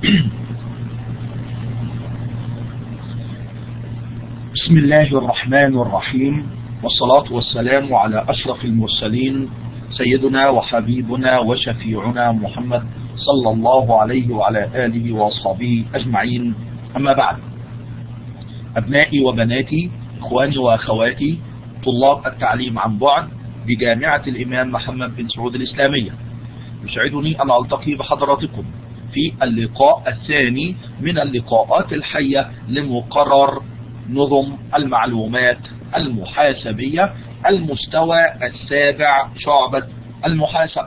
بسم الله الرحمن الرحيم، والصلاة والسلام على أشرف المرسلين سيدنا وحبيبنا وشفيعنا محمد صلى الله عليه وعلى آله وأصحابه أجمعين. أما بعد، أبنائي وبناتي، إخواني وأخواتي، طلاب التعليم عن بعد بجامعة الإمام محمد بن سعود الإسلامية، يسعدني أن ألتقي بحضراتكم في اللقاء الثاني من اللقاءات الحية لمقرر نظم المعلومات المحاسبية المستوى السابع شعبة المحاسبة.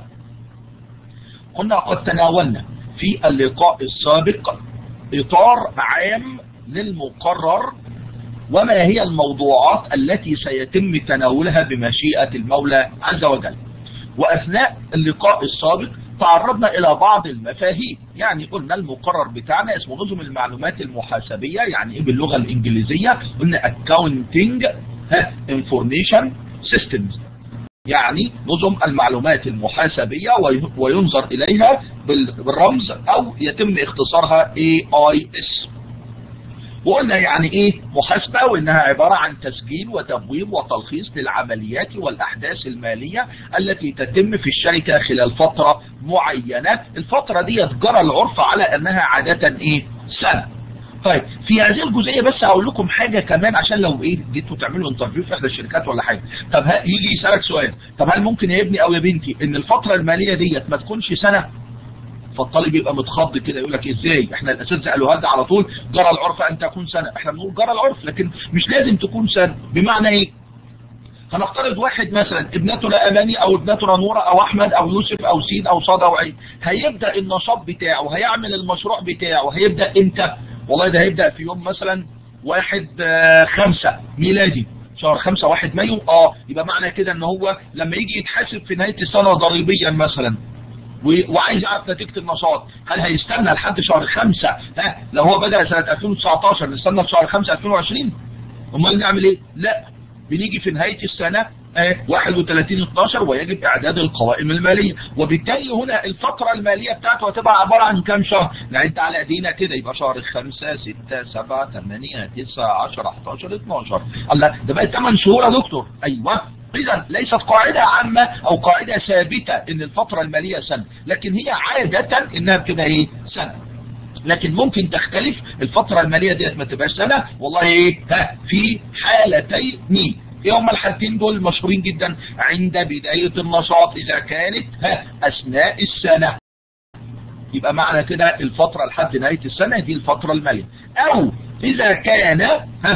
كنا قد تناولنا في اللقاء السابق إطار عام للمقرر وما هي الموضوعات التي سيتم تناولها بمشيئة المولى عز وجل. وأثناء اللقاء السابق تعرضنا إلى بعض المفاهيم، يعني قلنا المقرر بتاعنا اسمه نظم المعلومات المحاسبية، يعني إيه باللغة الإنجليزية؟ قلنا Accounting Information Systems، يعني نظم المعلومات المحاسبية وينظر إليها بالرمز أو يتم اختصارها AIS. وقلنا يعني ايه محاسبة، وانها عبارة عن تسجيل وتبويب وتلخيص للعمليات والاحداث المالية التي تتم في الشركة خلال فترة معينة. الفترة دي جرى العرف على انها عادة ايه سنة. طيب في هذه الجزئية بس هقول لكم حاجة كمان، عشان لو ايه جيتوا تعملوا انترفيو في احدى الشركات ولا حاجة، طب يجي يسألك سؤال، طب هل ممكن يا ابني او يا بنتي ان الفترة المالية ديت ما تكونش سنة؟ فالطالب يبقى متخض كده، يقول لك ازاي؟ احنا الاساتذه قالوا هذا على طول، جرى العرف ان تكون سنه. احنا بنقول جرى العرف لكن مش لازم تكون سنه. بمعنى ايه؟ هنفترض واحد مثلا ابنتنا اماني او ابنتنا نوره او احمد او يوسف او سين او صاد او عين، هيبدا النشاط بتاعه، هيعمل المشروع بتاعه، هيبدا امتى؟ والله ده هيبدا في يوم مثلا 1/5 ميلادي، شهر 5 1 مايو. يبقى معنى كده ان هو لما يجي يتحاسب في نهايه السنه ضريبيا مثلا وعايز يعرف نتيجة النشاط، هل هيستنى لحد شهر 5 لو هو بدأ سنة 2019 نستنى لشهر 5 2020؟ امال نعمل ايه؟ لا، بنيجي في نهاية السنة 31/12 ويجب اعداد القوائم المالية، وبالتالي هنا الفترة المالية بتاعته هتبقى عبارة عن كام شهر؟ نعد على ايدينا كده، يبقى شهر 5 6 7 8 9 10 11 12. الله، ده بقى 8 شهور يا دكتور. ايوه، إذا ليست قاعدة عامة أو قاعدة ثابتة إن الفترة المالية سنة، لكن هي عادة إنها بتبقى إيه؟ سنة. لكن ممكن تختلف الفترة المالية ديت ما تبقاش سنة، والله إيه؟ في حالتين. إيه هما الحالتين دول مشهورين جدا؟ عند بداية النشاط إذا كانت أثناء السنة، يبقى معنى كده الفترة لحد نهاية السنة دي الفترة المالية. أو إذا كان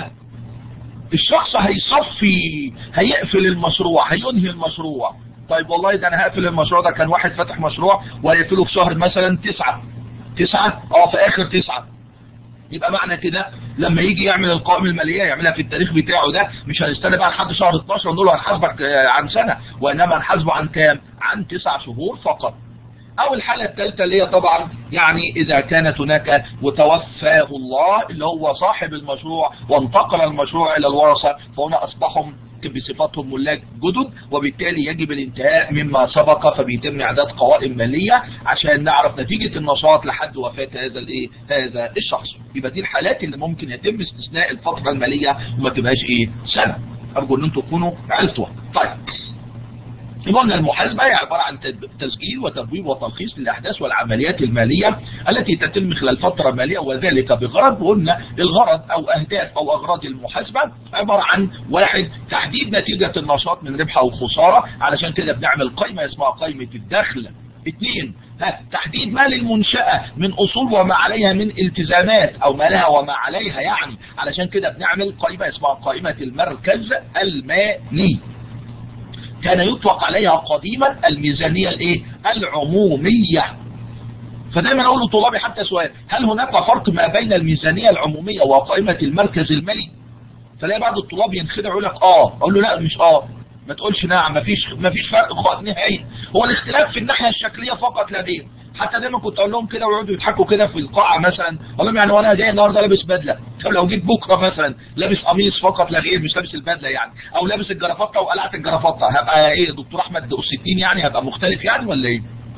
الشخص هيصفي، هيقفل المشروع، هينهي المشروع. طيب والله ده انا هقفل المشروع، ده كان واحد فاتح مشروع وهيقفله في شهر مثلا 9 في اخر 9. يبقى معنى كده لما يجي يعمل القوائم المالية يعملها في التاريخ بتاعه ده، مش هنستنى بقى لحد شهر 12 ونقول له هنحاسبك عن سنة، وانما هنحاسبه عن كام؟ عن 9 شهور فقط. او الحالة الثالثة اللي هي طبعا يعني اذا كانت هناك وتوفاه الله اللي هو صاحب المشروع وانتقل المشروع الى الورثة، فهنا اصبحوا بصفتهم ملاك جدد، وبالتالي يجب الانتهاء مما سبق، فبيتم اعداد قوائم مالية عشان نعرف نتيجة النشاط لحد وفاة هذا الشخص. يبقى دي الحالات اللي ممكن يتم استثناء الفترة المالية وما تبقاش سنة. ارجو ان انتم تكونوا عرفتوها. طيب، قلنا المحاسبة هي عبارة عن تسجيل وتبويب وتلخيص للأحداث والعمليات المالية التي تتم خلال فترة مالية، وذلك بغرض. وقلنا الغرض أو أهداف أو أغراض المحاسبة عبارة عن 1 تحديد نتيجة النشاط من ربح أو خسارة، علشان كده بنعمل قائمة اسمها قائمة الدخل. 2 تحديد ما للمنشأة من أصول وما عليها من التزامات أو ما لها وما عليها، يعني علشان كده بنعمل قائمة اسمها قائمة المركز المالي. كان يطلق عليها قديما الميزانية العمومية. فدايما اقول لطلابي حتى سؤال، هل هناك فرق ما بين الميزانية العمومية وقائمة المركز المالي؟ فلاقي بعض الطلاب ينخدع يقول لك اقول له لا مش ما تقولش نعم، مفيش فرق نهائي، هو الاختلاف في الناحية الشكلية فقط لا غير. حتى دايما كنت اقول لهم كده ويقعدوا يضحكوا كده في القاعة مثلا، اقول لهم يعني وانا جاي النهارده لابس بدله، طب لو جيت بكره مثلا لابس قميص فقط لا غير مش لابس البدله يعني، او لابس الجرافطه وقلعت الجرافطه، هبقى ايه دكتور احمد 60 يعني؟ هبقى مختلف يعني ولا ايه؟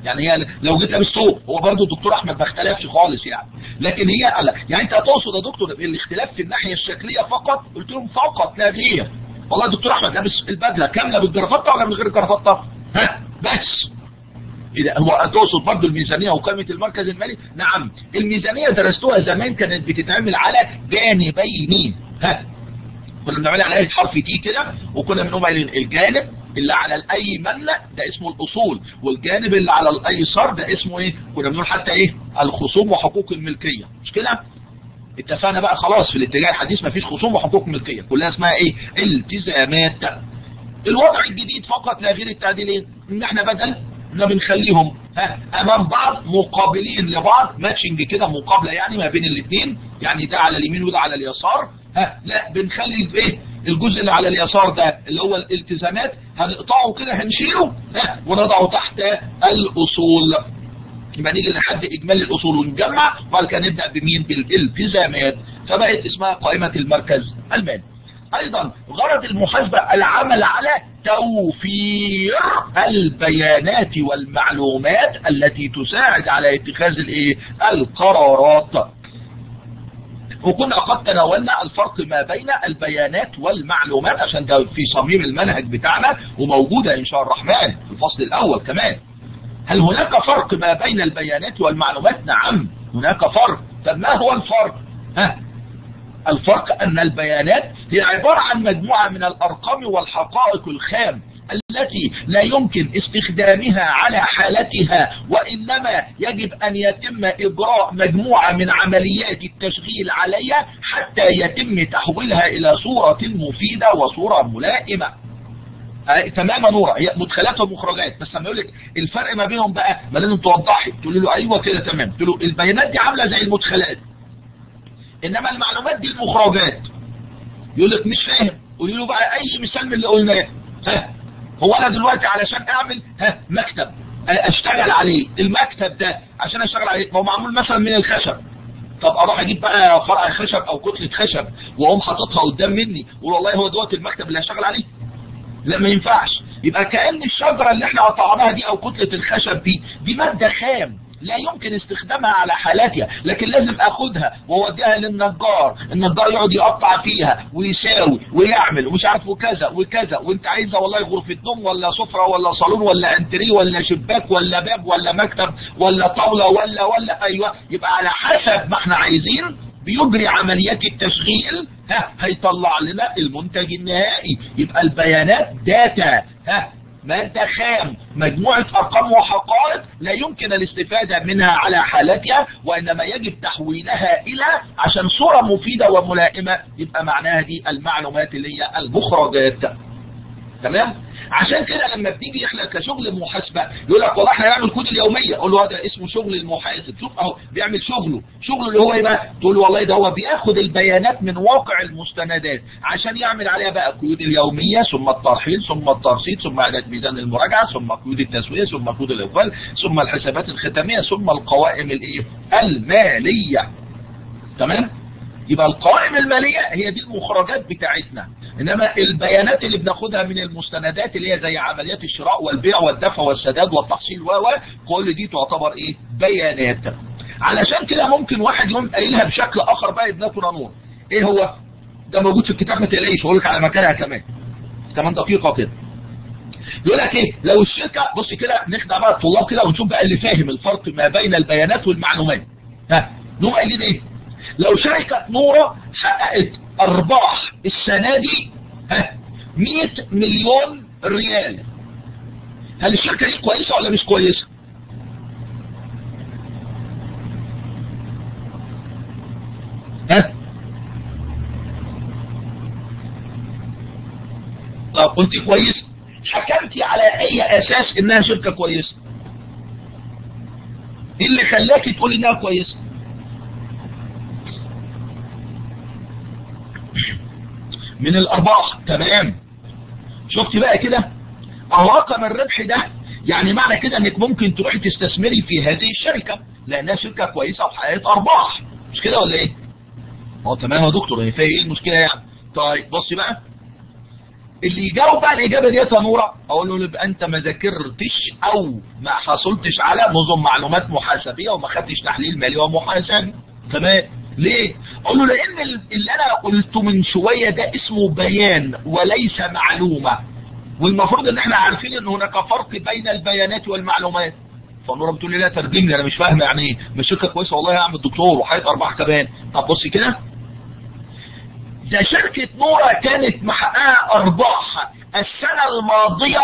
يعني هي لو جيت لابس ثوب، هو برضه الدكتور احمد ما اختلفش خالص يعني، لكن هي لا. يعني انت هتقصد يا دكتور الاختلاف في الناحيه الشكليه فقط؟ قلت لهم فقط لا غير. والله الدكتور احمد لابس البدله كامله بالجرافطه ولا من غير جرافطه؟ ها بس. إذا هو تقصد برضه الميزانيه وقائمه المركز المالي؟ نعم، الميزانيه درستوها زمان كانت بتتعمل على جانبين. ها كنا بنعملها على ايه حرف تي كده، وكنا بنقوم قايلين الجانب اللي على الايمن ده اسمه الاصول، والجانب اللي على الايسر ده اسمه ايه؟ كنا بنقول حتى ايه؟ الخصوم وحقوق الملكيه، مش كده؟ اتفقنا بقى خلاص في الاتجاه الحديث مفيش خصوم وحقوق ملكيه، كلها اسمها ايه؟ التزامات. الوضع الجديد فقط لا غير التعديلين، ان احنا بدل ما بنخليهم امام بعض مقابلين لبعض، ماتشنج كده، مقابله يعني ما بين الاثنين، يعني ده على اليمين وده على اليسار، لا بنخلي ايه؟ الجزء اللي على اليسار ده اللي هو الالتزامات هنقطعه كده، هنشيله ونضعه تحت الاصول. يبقى نيجي لحد اجمالي الاصول ونجمع، وبعد كده نبدا بمين؟ بالالتزامات، فبقت اسمها قائمه المركز المالي. ايضا غرض المحاسبه العمل على توفير البيانات والمعلومات التي تساعد على اتخاذ الايه؟ القرارات. وكنا قد تناولنا الفرق ما بين البيانات والمعلومات عشان ده في صميم المنهج بتاعنا وموجوده ان شاء الرحمن في الفصل الاول كمان. هل هناك فرق ما بين البيانات والمعلومات؟ نعم هناك فرق. طب ما هو الفرق؟ الفرق ان البيانات هي عبارة عن مجموعة من الارقام والحقائق الخام التي لا يمكن استخدامها على حالتها، وانما يجب ان يتم اجراء مجموعة من عمليات التشغيل عليها حتى يتم تحويلها الى صورة مفيدة وصورة ملائمة. تماما نورا، هي مدخلات ومخرجات. بس لما يقول لك الفرق ما بينهم بقى ما لازم توضحي، تقول له ايوه كده تمام، تقول له البيانات دي عامله زي المدخلات، انما المعلومات دي المخرجات. يقول لك مش فاهم، قولي له بقى اي مثال من اللي قلناه. هو انا دلوقتي علشان اعمل مكتب اشتغل عليه، المكتب ده عشان اشتغل عليه هو معمول مثلا من الخشب. طب اروح اجيب بقى فرع خشب او كتله خشب واقوم حاططها قدام مني واقول والله هو دوت المكتب اللي هشتغل عليه؟ لا ما ينفعش. يبقى كأن الشجرة اللي احنا قطعناها دي او كتلة الخشب دي مادة خام لا يمكن استخدامها على حالاتها، لكن لازم اخدها واوديها للنجار، النجار يقعد يقطع فيها ويساوي ويعمل ومش عارف وكذا وكذا، وانت عايزها والله غرفة نوم ولا سفرة ولا صالون ولا انتريه ولا شباك ولا باب ولا مكتب ولا طاولة ولا ايوه. يبقى على حسب ما احنا عايزين بيجري عمليات التشغيل هيطلع لنا المنتج النهائي. يبقى البيانات داتا، مادة خام، مجموعة ارقام وحقائق لا يمكن الاستفادة منها على حالتها، وانما يجب تحويلها الى عشان صورة مفيدة وملائمة. يبقى معناها دي المعلومات اللي هي المخرجات. تمام؟ عشان كده لما بتيجي احنا كشغل محاسبه يقول لك والله احنا هنعمل كود اليوميه، اقول له هذا اسمه شغل المحاسب. شوف اهو بيعمل شغله اللي هو ايه بقى؟ تقول له والله ده هو بياخد البيانات من واقع المستندات عشان يعمل عليها بقى قيود اليوميه، ثم الترحيل، ثم الترصيد، ثم اعداد ميزان المراجعه، ثم قيود التسويه، ثم قيود الاقبال، ثم الحسابات الختاميه، ثم القوائم الايه؟ الماليه. تمام؟ يبقى القوائم المالية هي دي المخرجات بتاعتنا، انما البيانات اللي بناخدها من المستندات اللي هي زي عمليات الشراء والبيع والدفع والسداد والتحصيل كل دي تعتبر ايه؟ بيانات. علشان كده ممكن واحد يقوم قايلها بشكل اخر بقى ابنتنا نور. ايه هو؟ ده موجود في الكتاب ما تقلقيش، هقول لك على مكانها كمان دقيقة كده. يقول لك ايه؟ لو الشركة بص كده نخدع بقى الطلاب كده ونشوف بقى اللي فاهم الفرق ما بين البيانات والمعلومات. نقوم قايلين ايه؟ لو شركة نورة حققت ارباح السنة دي 100 مليون ريال، هل الشركة دي كويسة ولا مش كويسة؟ طب قلت كويس، حكمتي على اي اساس انها شركة كويسة؟ ايه اللي خلاكي تقولي انها كويسة؟ من الارباح. تمام، شفتي بقى كده رقم الربح ده، يعني معنى كده انك ممكن تروحي تستثمري في هذه الشركة لانها شركة كويسة وحققت ارباح، مش كده ولا ايه؟ تمام يا دكتور، هي فيها ايه المشكلة يعني؟ طيب بصي بقى، اللي يجاوب بقى الاجابه ديت يا نوره اقول له يبقى انت ما ذاكرتش او ما حصلتش على نظم معلومات محاسبيه وما خدتش تحليل مالي ومحاسبي. تمام. ليه؟ اقول له لان اللي انا قلته من شويه ده اسمه بيان وليس معلومه، والمفروض ان احنا عارفين ان هناك فرق بين البيانات والمعلومات. فنوره بتقول لي لا ترجم لي، انا مش فاهم يعني ايه. مش شركه كويسه والله يا عم الدكتور وحققت ارباح كمان. طب بصي كده، ده شركه نوره كانت محققه ارباح السنه الماضيه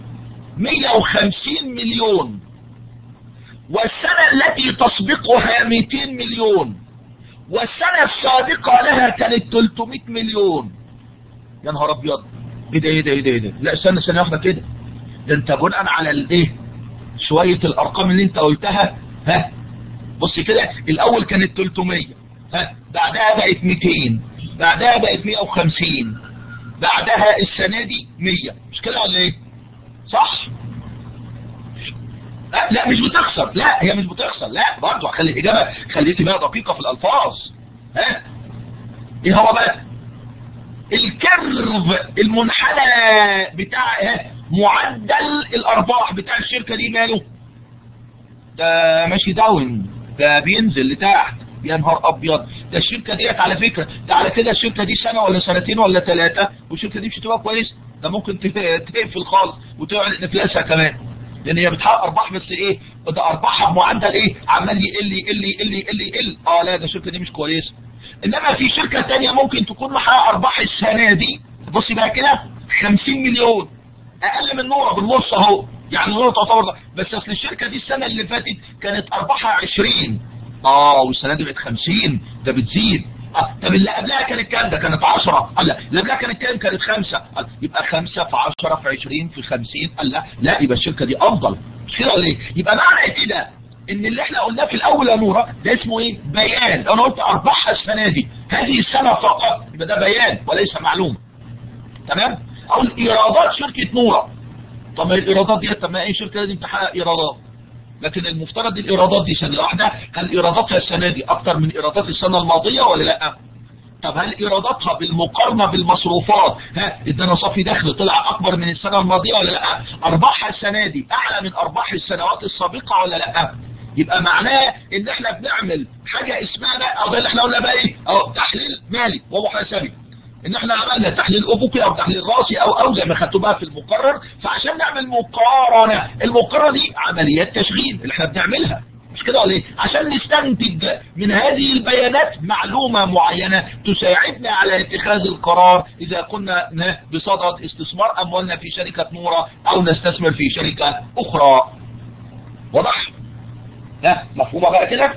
150 مليون، والسنه التي تسبقها 200 مليون، والسنه السابقه لها كانت 300 مليون. يا نهار ابيض، ايه ده ايه ده ايه ده ايه ده؟ لا استنى ثانيه واحده كده، ده انت بناء على الايه شويه الارقام اللي انت قلتها، ها بص كده، الاول كانت 300، ها بعدها بقت 200، بعدها بقت 150، بعدها السنه دي 100، مش كده ولا ايه؟ صح؟ لا مش بتخسر، لا هي مش بتخسر، لا برضه خلي الاجابه خليتي بقى دقيقه في الالفاظ. ها ايه هو بقى؟ الكيرف المنحنى بتاع معدل الارباح بتاع الشركه دي ماله؟ ده ماشي داون، ده بينزل لتحت. يا نهار ابيض، ده الشركه ديت على فكره، ده على كده الشركه دي سنه ولا سنتين ولا ثلاثه والشركه دي مش هتبقى كويس، ده ممكن تقفل خالص وتعلن افلاسها كمان، لان هي بتحقق ارباح بس ايه؟ ده ارباحها بمعدل ايه؟ عمال يقل يقل يقل يقل يقل. لا ده الشركه دي مش كويسه. انما في شركه ثانيه ممكن تكون محققه ارباح السنه دي، بصي بقى كده، 50 مليون، اقل من نوره بالنص اهو، يعني نوره تعتبر، بس اصل الشركه دي السنه اللي فاتت كانت ارباحها 20، والسنه دي بقت 50، ده بتزيد. طب اللي قبلها كانت كام؟ ده كانت 10. لا اللي قبلها كانت كام؟ كانت 5. يبقى 5 في 10 في 20 في 50. لا يبقى الشركه دي افضل، مش كده ولا ايه؟ يبقى معنى كده ان اللي احنا قلناه في الاول يا نوره ده اسمه ايه؟ بيان. انا قلت ارباحها السنه دي هذه السنه فقط، يبقى ده بيان وليس معلومه. تمام؟ او ايرادات شركه نوره. طب ما الايرادات دي، طب ما اي شركه لازم تحقق ايرادات، لكن المفترض الايرادات دي سنه واحده، هل ايراداتها السنه دي اكتر من ايرادات السنه الماضيه ولا لا؟ طب هل ايراداتها بالمقارنه بالمصروفات ادانا صافي دخل طلع اكبر من السنه الماضيه ولا لا؟ ارباحها السنه دي اعلى من ارباح السنوات السابقه ولا لا؟ يبقى معناه ان احنا بنعمل حاجه اسمها، او ده اللي احنا قلنا بقى ايه؟ تحليل مالي ومحاسبي، ان احنا عملنا تحليل افقي او تحليل راسي او زي ما خدتوا بقى في المقرر. فعشان نعمل مقارنه، المقارنه دي عمليات تشغيل اللي احنا بنعملها، مش كده ولا ايه؟ عشان نستنتج من هذه البيانات معلومه معينه تساعدنا على اتخاذ القرار اذا كنا بصدد استثمار اموالنا في شركه نوره او نستثمر في شركه اخرى. واضح؟ مفهومه بقى كده؟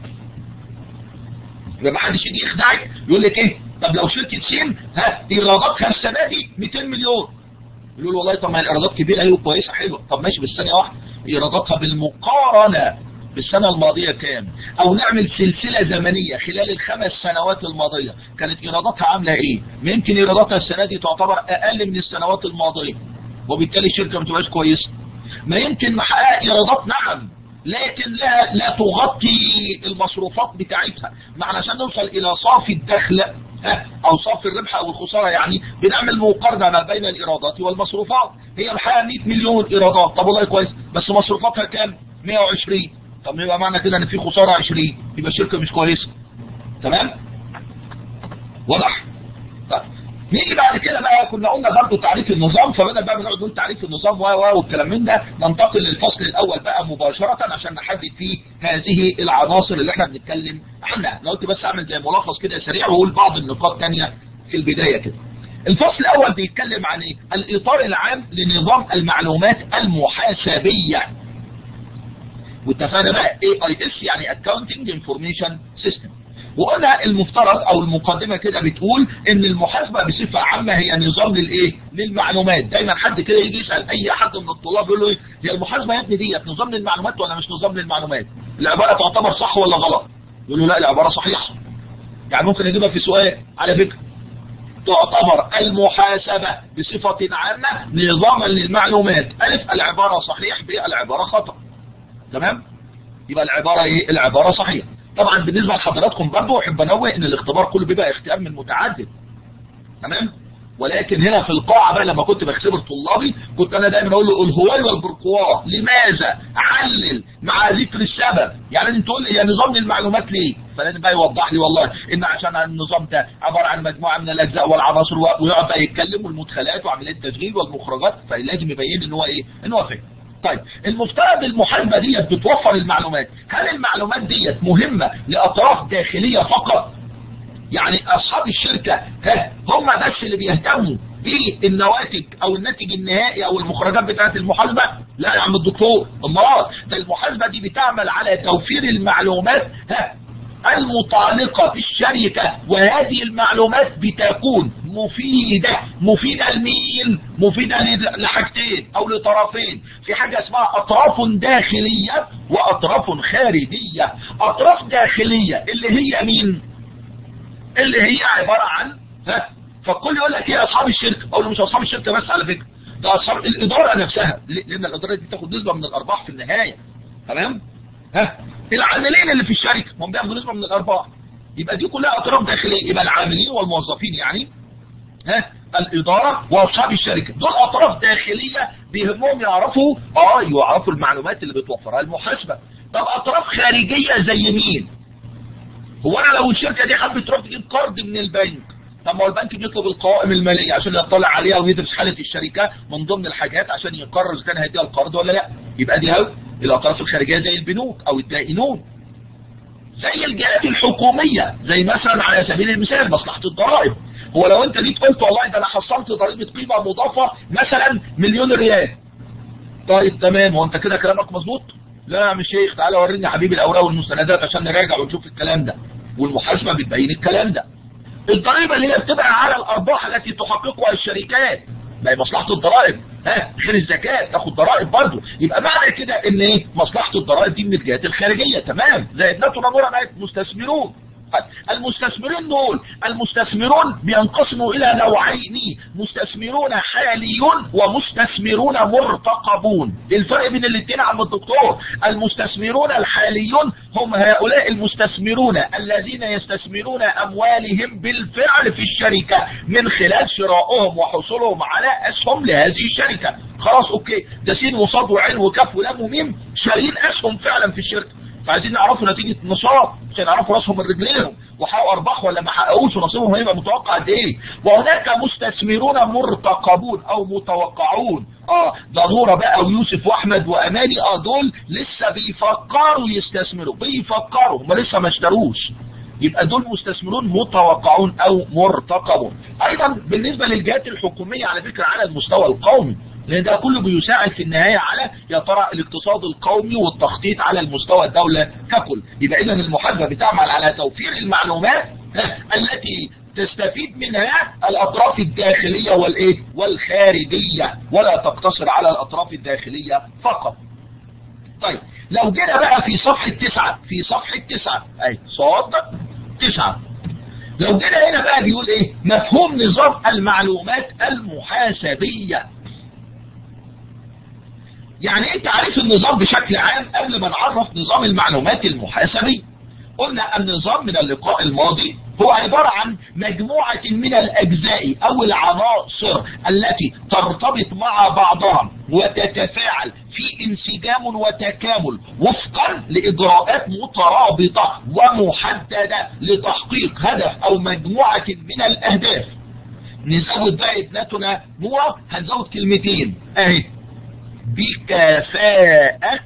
يبقى ما حدش يجي يخدعك يقول لك ايه؟ طب لو شركه سين ايراداتها السنه دي 200 مليون، يقول له والله طب ما الايرادات كبيره ايوه كويسه حلوه، طب ماشي بس ثانيه واحده، ايراداتها بالمقارنه بالسنه الماضيه كام؟ او نعمل سلسله زمنيه خلال ال5 سنوات الماضيه كانت ايراداتها عامله ايه؟ يمكن ايراداتها السنه دي تعتبر اقل من السنوات الماضيه، وبالتالي الشركه ما تبقاش كويسه. ما يمكن محققه ايرادات نعم، لكن لا تغطي المصروفات بتاعتها. ما علشان نوصل الى صافي الدخل او صافي الربح او الخساره، يعني بنعمل مقارنه ما بين الايرادات والمصروفات. هي محققه 100 مليون ايرادات، طب والله كويس، بس مصروفاتها كام؟ 120. طب يبقى معنى كده ان في خساره 20، يبقى الشركه مش كويسه. تمام؟ واضح؟ طيب نيجي بعد كده بقى، كنا قلنا برضه تعريف النظام، فبدأ بقى بنقعد نقول تعريف النظام والكلام من ده. ننتقل للفصل الاول بقى مباشره عشان نحدد فيه هذه العناصر اللي احنا بنتكلم عنها. انا قلت بس اعمل زي ملخص كده سريع واقول بعض النقاط ثانيه في البدايه كده. الفصل الاول بيتكلم عن ايه؟ الاطار العام لنظام المعلومات المحاسبيه. واتفقنا بقى AIS يعني Accounting Information System. وقلنا المفترض او المقدمه كده بتقول ان المحاسبه بصفه عامه هي نظام للايه؟ للمعلومات. دايما حد كده يجي يسال اي حد من الطلاب يقول له ايه؟ هي المحاسبه يا ابني ديت نظام للمعلومات ولا مش نظام للمعلومات؟ العباره تعتبر صح ولا غلط؟ يقول له لا العباره صحيحه. يعني ممكن يجيبها في سؤال على فكره. تعتبر المحاسبه بصفه عامه نظاما للمعلومات، الف العباره صحيح، ب العباره خطا. تمام؟ يبقى العباره ايه؟ العباره صحيحه. طبعا بالنسبه لحضراتكم برضه احب انوه ان الاختبار كله بيبقى اختيار من متعدد. تمام؟ ولكن هنا في القاعة بقى لما كنت بختبر طلابي كنت انا دايما اقول له الهواي والبرقواه لماذا، علل مع ذكر السبب. يعني انت تقول لي يا نظام المعلومات ليه، فلازم بقى يوضح لي والله ان عشان النظام ده عباره عن مجموعه من الاجزاء والعناصر، ويقعد بقى يتكلم والمدخلات وعمليه التشغيل والمخرجات، فلازم يبين ان هو ايه، ان هو فاهم. طيب المفترض المحاسبه ديت بتوفر المعلومات، هل المعلومات ديت مهمه لاطراف داخليه فقط؟ يعني اصحاب الشركه هم بس اللي بيهتموا بالنواتج او الناتج النهائي او المخرجات بتاعت المحاسبه؟ لا يا عم الدكتور، امال ده المحاسبه دي بتعمل على توفير المعلومات المتعلقه بالشركه، وهذه المعلومات بتكون مفيده لمين؟ مفيده لحاجتين او لطرفين، في حاجه اسمها اطراف داخليه واطراف خارجيه. اطراف داخليه اللي هي مين؟ اللي هي عباره عن فالكل يقول لك ايه اصحاب الشركه، اقول له مش اصحاب الشركه بس على فكره، ده اصحاب الاداره نفسها، لان الاداره دي بتاخد نسبه من الارباح في النهايه. تمام؟ العاملين اللي في الشركه هم بياخدوا نسبه من الارباح، يبقى دي كلها اطراف داخليه، يبقى العاملين والموظفين يعني الاداره واصحاب الشركه دول اطراف داخليه بيهمهم يعرفوا المعلومات اللي بتوفرها المحاسبه. طب اطراف خارجيه زي مين؟ هو انا لو الشركه دي حابه تروح تجيب قرض من البنك، طب ما هو البنك بيطلب القوائم الماليه عشان يطلع عليها ويدرس حاله الشركه من ضمن الحاجات عشان يقرر اذا كان هيديها القرض ولا لا. يبقى دي الاطراف الخارجيه زي البنوك او الدائنون، زي الجهات الحكوميه، زي مثلا على سبيل المثال مصلحه الضرائب. هو لو انت جيت قلت والله ده انا حصلت ضريبه قيمه مضافه مثلا مليون ريال، طيب تمام، هو انت كده كلامك مظبوط؟ لا يا عم الشيخ تعالى وريني يا حبيبي الاوراق والمستندات عشان نراجع ونشوف الكلام ده، والمحاسبه بتبين الكلام ده. الضريبه اللي هي بتبقى على الارباح التي تحققها الشركات، ما هي مصلحه الضرائب غير الزكاه تاخد ضرائب برضه، يبقى معنى كده ان ايه؟ مصلحه الضرائب دي من الجهات الخارجيه. تمام؟ زي ادنتنا نورا مستثمرون. المستثمرين دول المستثمرون بينقسموا الى نوعين، مستثمرون حاليون ومستثمرون مرتقبون. الفرق بين الاثنين عم الدكتور، المستثمرون الحاليون هم هؤلاء المستثمرون الذين يستثمرون اموالهم بالفعل في الشركه من خلال شرائهم وحصولهم على اسهم لهذه الشركه. خلاص اوكي، ده سين وصاد وعين وكاف ولام وميم شارين اسهم فعلا في الشركه، فعايزين نعرفوا نتيجه النشاط عشان نعرفوا راسهم من رجليهم وحققوا ارباح ولا ما حققوش ونصيبهم هيبقى متوقع قد ايه. وهناك مستثمرون مرتقبون او متوقعون، ده نوره بقى ويوسف واحمد واماني، دول لسه بيفكروا يستثمروا، بيفكروا هم لسه ما اشتروش، يبقى دول مستثمرون متوقعون او مرتقبون. ايضا بالنسبه للجهات الحكوميه على فكره على المستوى القومي، لان ده كله بيساعد في النهايه على يا ترى الاقتصاد القومي والتخطيط على المستوى الدوله ككل. يبقى اذا المحاسبه بتعمل على توفير المعلومات التي تستفيد منها الاطراف الداخليه والايه؟ والخارجيه، ولا تقتصر على الاطراف الداخليه فقط. طيب لو جينا بقى في صفحه 9، في صفحه 9 اي صاد 9، لو جينا هنا بقى بيقول ايه؟ مفهوم نظام المعلومات المحاسبيه. يعني ايه تعريف النظام بشكل عام قبل ما نعرف نظام المعلومات المحاسبية؟ قلنا النظام من اللقاء الماضي هو عبارة عن مجموعة من الأجزاء أو العناصر التي ترتبط مع بعضها وتتفاعل في انسجام وتكامل وفقا لإجراءات مترابطة ومحددة لتحقيق هدف أو مجموعة من الأهداف. نزود بقى ابنتنا نورة، هنزود كلمتين اهي: بكفاءة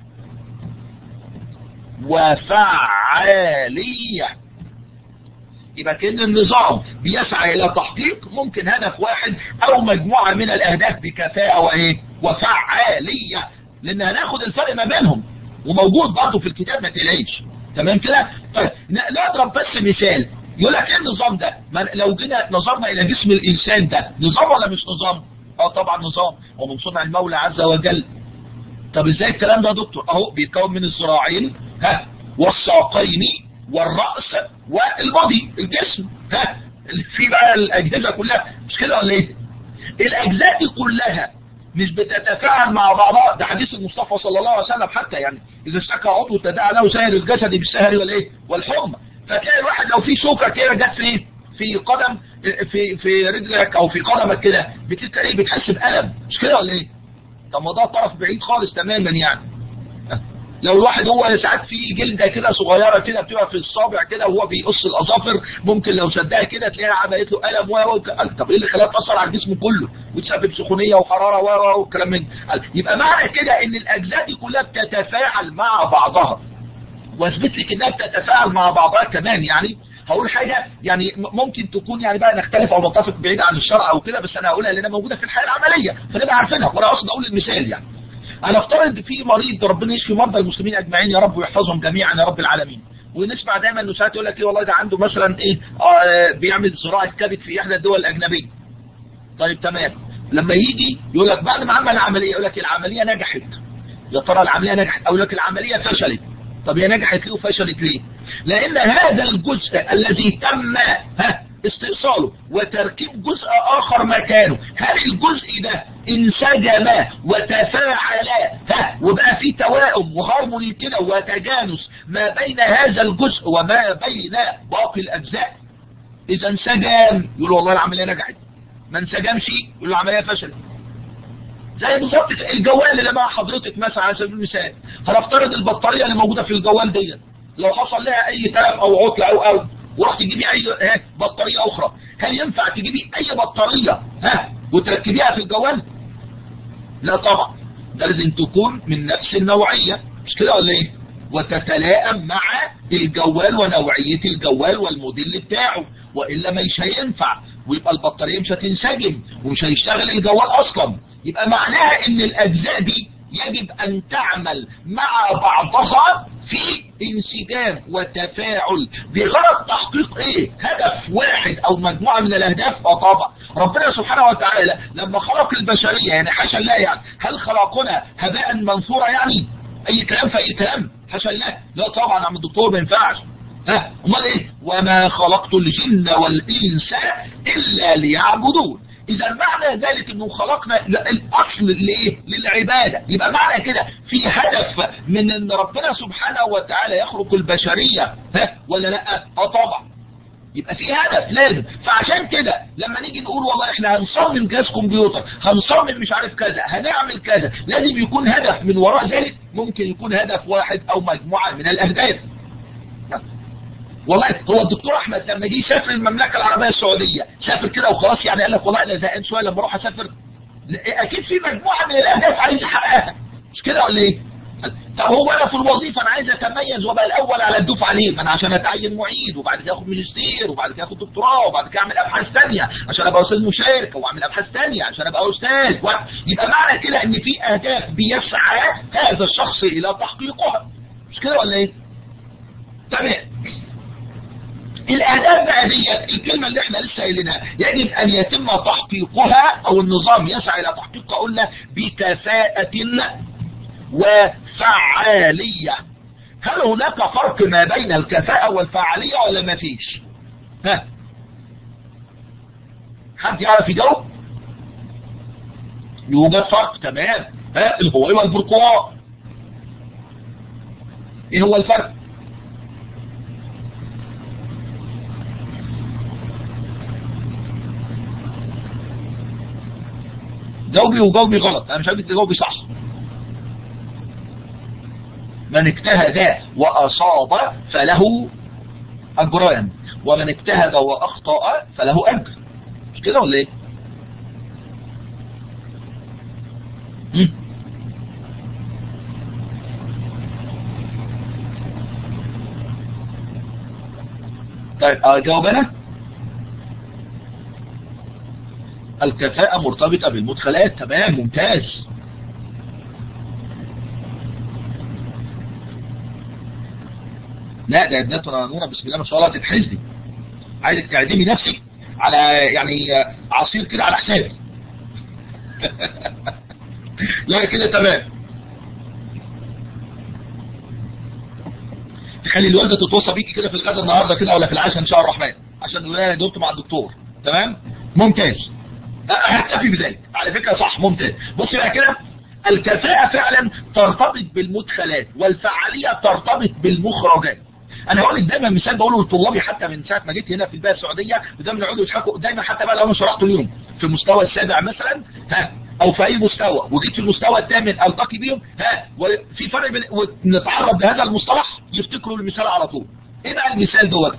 وفعالية. يبقى كأن النظام بيسعى الى تحقيق ممكن هدف واحد او مجموعة من الاهداف بكفاءة وايه؟ وفعالية، لان هناخد الفرق ما بينهم وموجود برضه في الكتاب ما تقلقش. تمام كده؟ طيب نضرب بس مثال، يقول لك ايه النظام ده؟ لو جينا نظرنا الى جسم الانسان ده نظام ولا مش نظام؟ طبعا نظام، ومن صنع المولى عز وجل. طب ازاي الكلام ده يا دكتور؟ اهو بيتكون من الذراعين والساقين والراس والبادي، الجسم في بقى الاجهزه كلها، مش كده ولا ايه؟ الاجزاء دي كلها مش بتتفاعل مع بعضها، ده حديث المصطفى صلى الله عليه وسلم حتى، يعني اذا اشتكى عضو تداعى له سائر الجسد بالسهر والايه؟ والحمى. فتلاقي الواحد لو في شوكه كده جت في ايه؟ في قدم في رجلك او في قدمك كده بتحس بألم، مش كده ولا ايه؟ طب ما ده طرف بعيد خالص تماما يعني. لو الواحد هو ساعات في جلده كده صغيره كده بتبقى في الصابع كده وهو بيقص الاظافر، ممكن لو شدها كده تلاقيها عملت له الم طب ايه اللي خلاها تاثر على الجسم كله وتسبب سخونيه وحراره والكلام من يبقى معنى كده ان الاجزاء دي كلها بتتفاعل مع بعضها، واثبت لك انها بتتفاعل مع بعضها كمان. يعني هقول حاجه يعني ممكن تكون يعني بقى نختلف او نتفق بعيد عن الشرع او كده، بس انا هقولها لانها موجوده في الحياه العمليه فنبقى عارفينها، وانا اقصد اقول المثال. يعني انا افترض في مريض، ربنا يشفي مرضى المسلمين اجمعين يا رب ويحفظهم جميعا يا رب العالمين، ونسمع دايما انه ساعات يقول لك ايه والله ده عنده مثلا ايه بيعمل زراعه كبد في احدى الدول الاجنبيه. طيب تمام، لما يجي يقول لك بعد ما عمل العمليه يقول لك العمليه نجحت. يا ترى العمليه نجحت او لك العمليه فشلت؟ طب هي نجحت ليه وفشلت ليه؟ لان هذا الجزء الذي تم استئصاله وتركيب جزء اخر مكانه، هل الجزء ده انسجم وتفاعل وبقى في توائم وهارموني كده وتجانس ما بين هذا الجزء وما بين باقي الاجزاء؟ اذا انسجم يقول والله العمليه نجحت، ما انسجمش يقول العمليه فشلت. زي بالظبط الجوال اللي مع حضرتك مثلا على سبيل المثال، هنفترض البطاريه اللي موجوده في الجوال ديت لو حصل لها اي تلف او عطل او ورحت تجيبي اي بطاريه اخرى، هل ينفع تجيبي اي بطاريه وتركبيها في الجوال؟ لا طبعا، ده لازم تكون من نفس النوعيه، مش كده ولا ايه؟ وتتلائم مع الجوال ونوعيه الجوال والموديل بتاعه، والا مش هينفع ويبقى البطاريه مش هتنسجم ومش هيشتغل الجوال اصلا. يبقى معناها ان الاجزاء دي يجب ان تعمل مع بعضها في انسجام وتفاعل بغرض تحقيق ايه؟ هدف واحد او مجموعه من الاهداف. طبعا ربنا سبحانه وتعالى لما خلق البشريه يعني حاشا الله، يعني هل خلقنا هباء منثورا؟ يعني اي كلام في اي كلام، حاشا الله. لا طبعا يا عم الدكتور ما ينفعش. امال ايه؟ وما خلقت الجن والانس الا ليعبدون. اذا معنى ذلك انه خلقنا الاصل لايه؟ للعباده. يبقى معنى كده في هدف من ان ربنا سبحانه وتعالى يخلق البشريه، ولا لا؟ طبعا يبقى في هدف لازم. فعشان كده لما نيجي نقول والله احنا هنصمم جهاز كمبيوتر، هنصمم مش عارف كذا، هنعمل كذا، لازم يكون هدف من وراء ذلك. ممكن يكون هدف واحد او مجموعه من الاهداف. والله هو الدكتور احمد لما جه يسافر المملكه العربيه السعوديه سافر كده وخلاص؟ يعني قال لك والله انا زهقان شويه لما اروح اسافر؟ اكيد في مجموعه من الاهداف عايز يحققها، مش كده ولا ايه؟ طب هو انا في الوظيفه انا عايز اتميز وابقى الاول على الدفعه ليه؟ ما انا عشان اتعين معيد وبعد كده اخد ماجستير وبعد كده اخد دكتوراه وبعد كده اعمل ابحاث ثانيه عشان ابقى استاذ مشارك واعمل ابحاث ثانيه عشان ابقى استاذ. يبقى معنى كده ان في اهداف بيسعى هذا الشخص الى تحقيقها، مش كده ولا ايه؟ تمام. الاهداف بقى ديت الكلمه اللي احنا لسه قايلينها يجب ان يتم تحقيقها او النظام يسعى الى تحقيقها، قلنا بكفاءه وفعاليه. هل هناك فرق ما بين الكفاءه والفعاليه ولا ما فيش؟ حد يعرف يجاوب؟ يوجد فرق، تمام. الهواء والبرقوع. ايه هو الفرق؟ جاوبي وجاوبي غلط، انا مش عارف تجاوبي صح. من اجتهد واصاب فله اجران، ومن اجتهد واخطأ فله اجر، مش كده ولا ايه؟ طيب اجاوب انا. الكفاءة مرتبطة بالمدخلات، تمام ممتاز. لا ده ابنتنا نورة بسم الله ما شاء الله تتحزني، عايزك تعزمي نفسك على يعني عصير كده على حسابي. لا كده تمام. تخلي الوالده تتوصى بيكي كده في الغدا النهارده كده ولا في العشاء ان شاء الله الرحمن، عشان نقول لها دكتور مع الدكتور، تمام ممتاز. هكتفي بذلك على فكره، صح ممتاز. بص بقى كده، الكفاءة فعلا ترتبط بالمدخلات والفعالية ترتبط بالمخرجات. انا هقول لك دايما مثال بقوله لطلابي حتى من ساعه ما جيت هنا في البيئه السعوديه، ودايما يقعدوا يضحكوا دايما، حتى بقى لو انا شرحت اليوم في المستوى السابع مثلا او في اي مستوى وجيت في المستوى الثامن التقي بيهم وفي فرق بين ونتعرض لهذا المصطلح يفتكروا المثال على طول. ايه بقى المثال دوت؟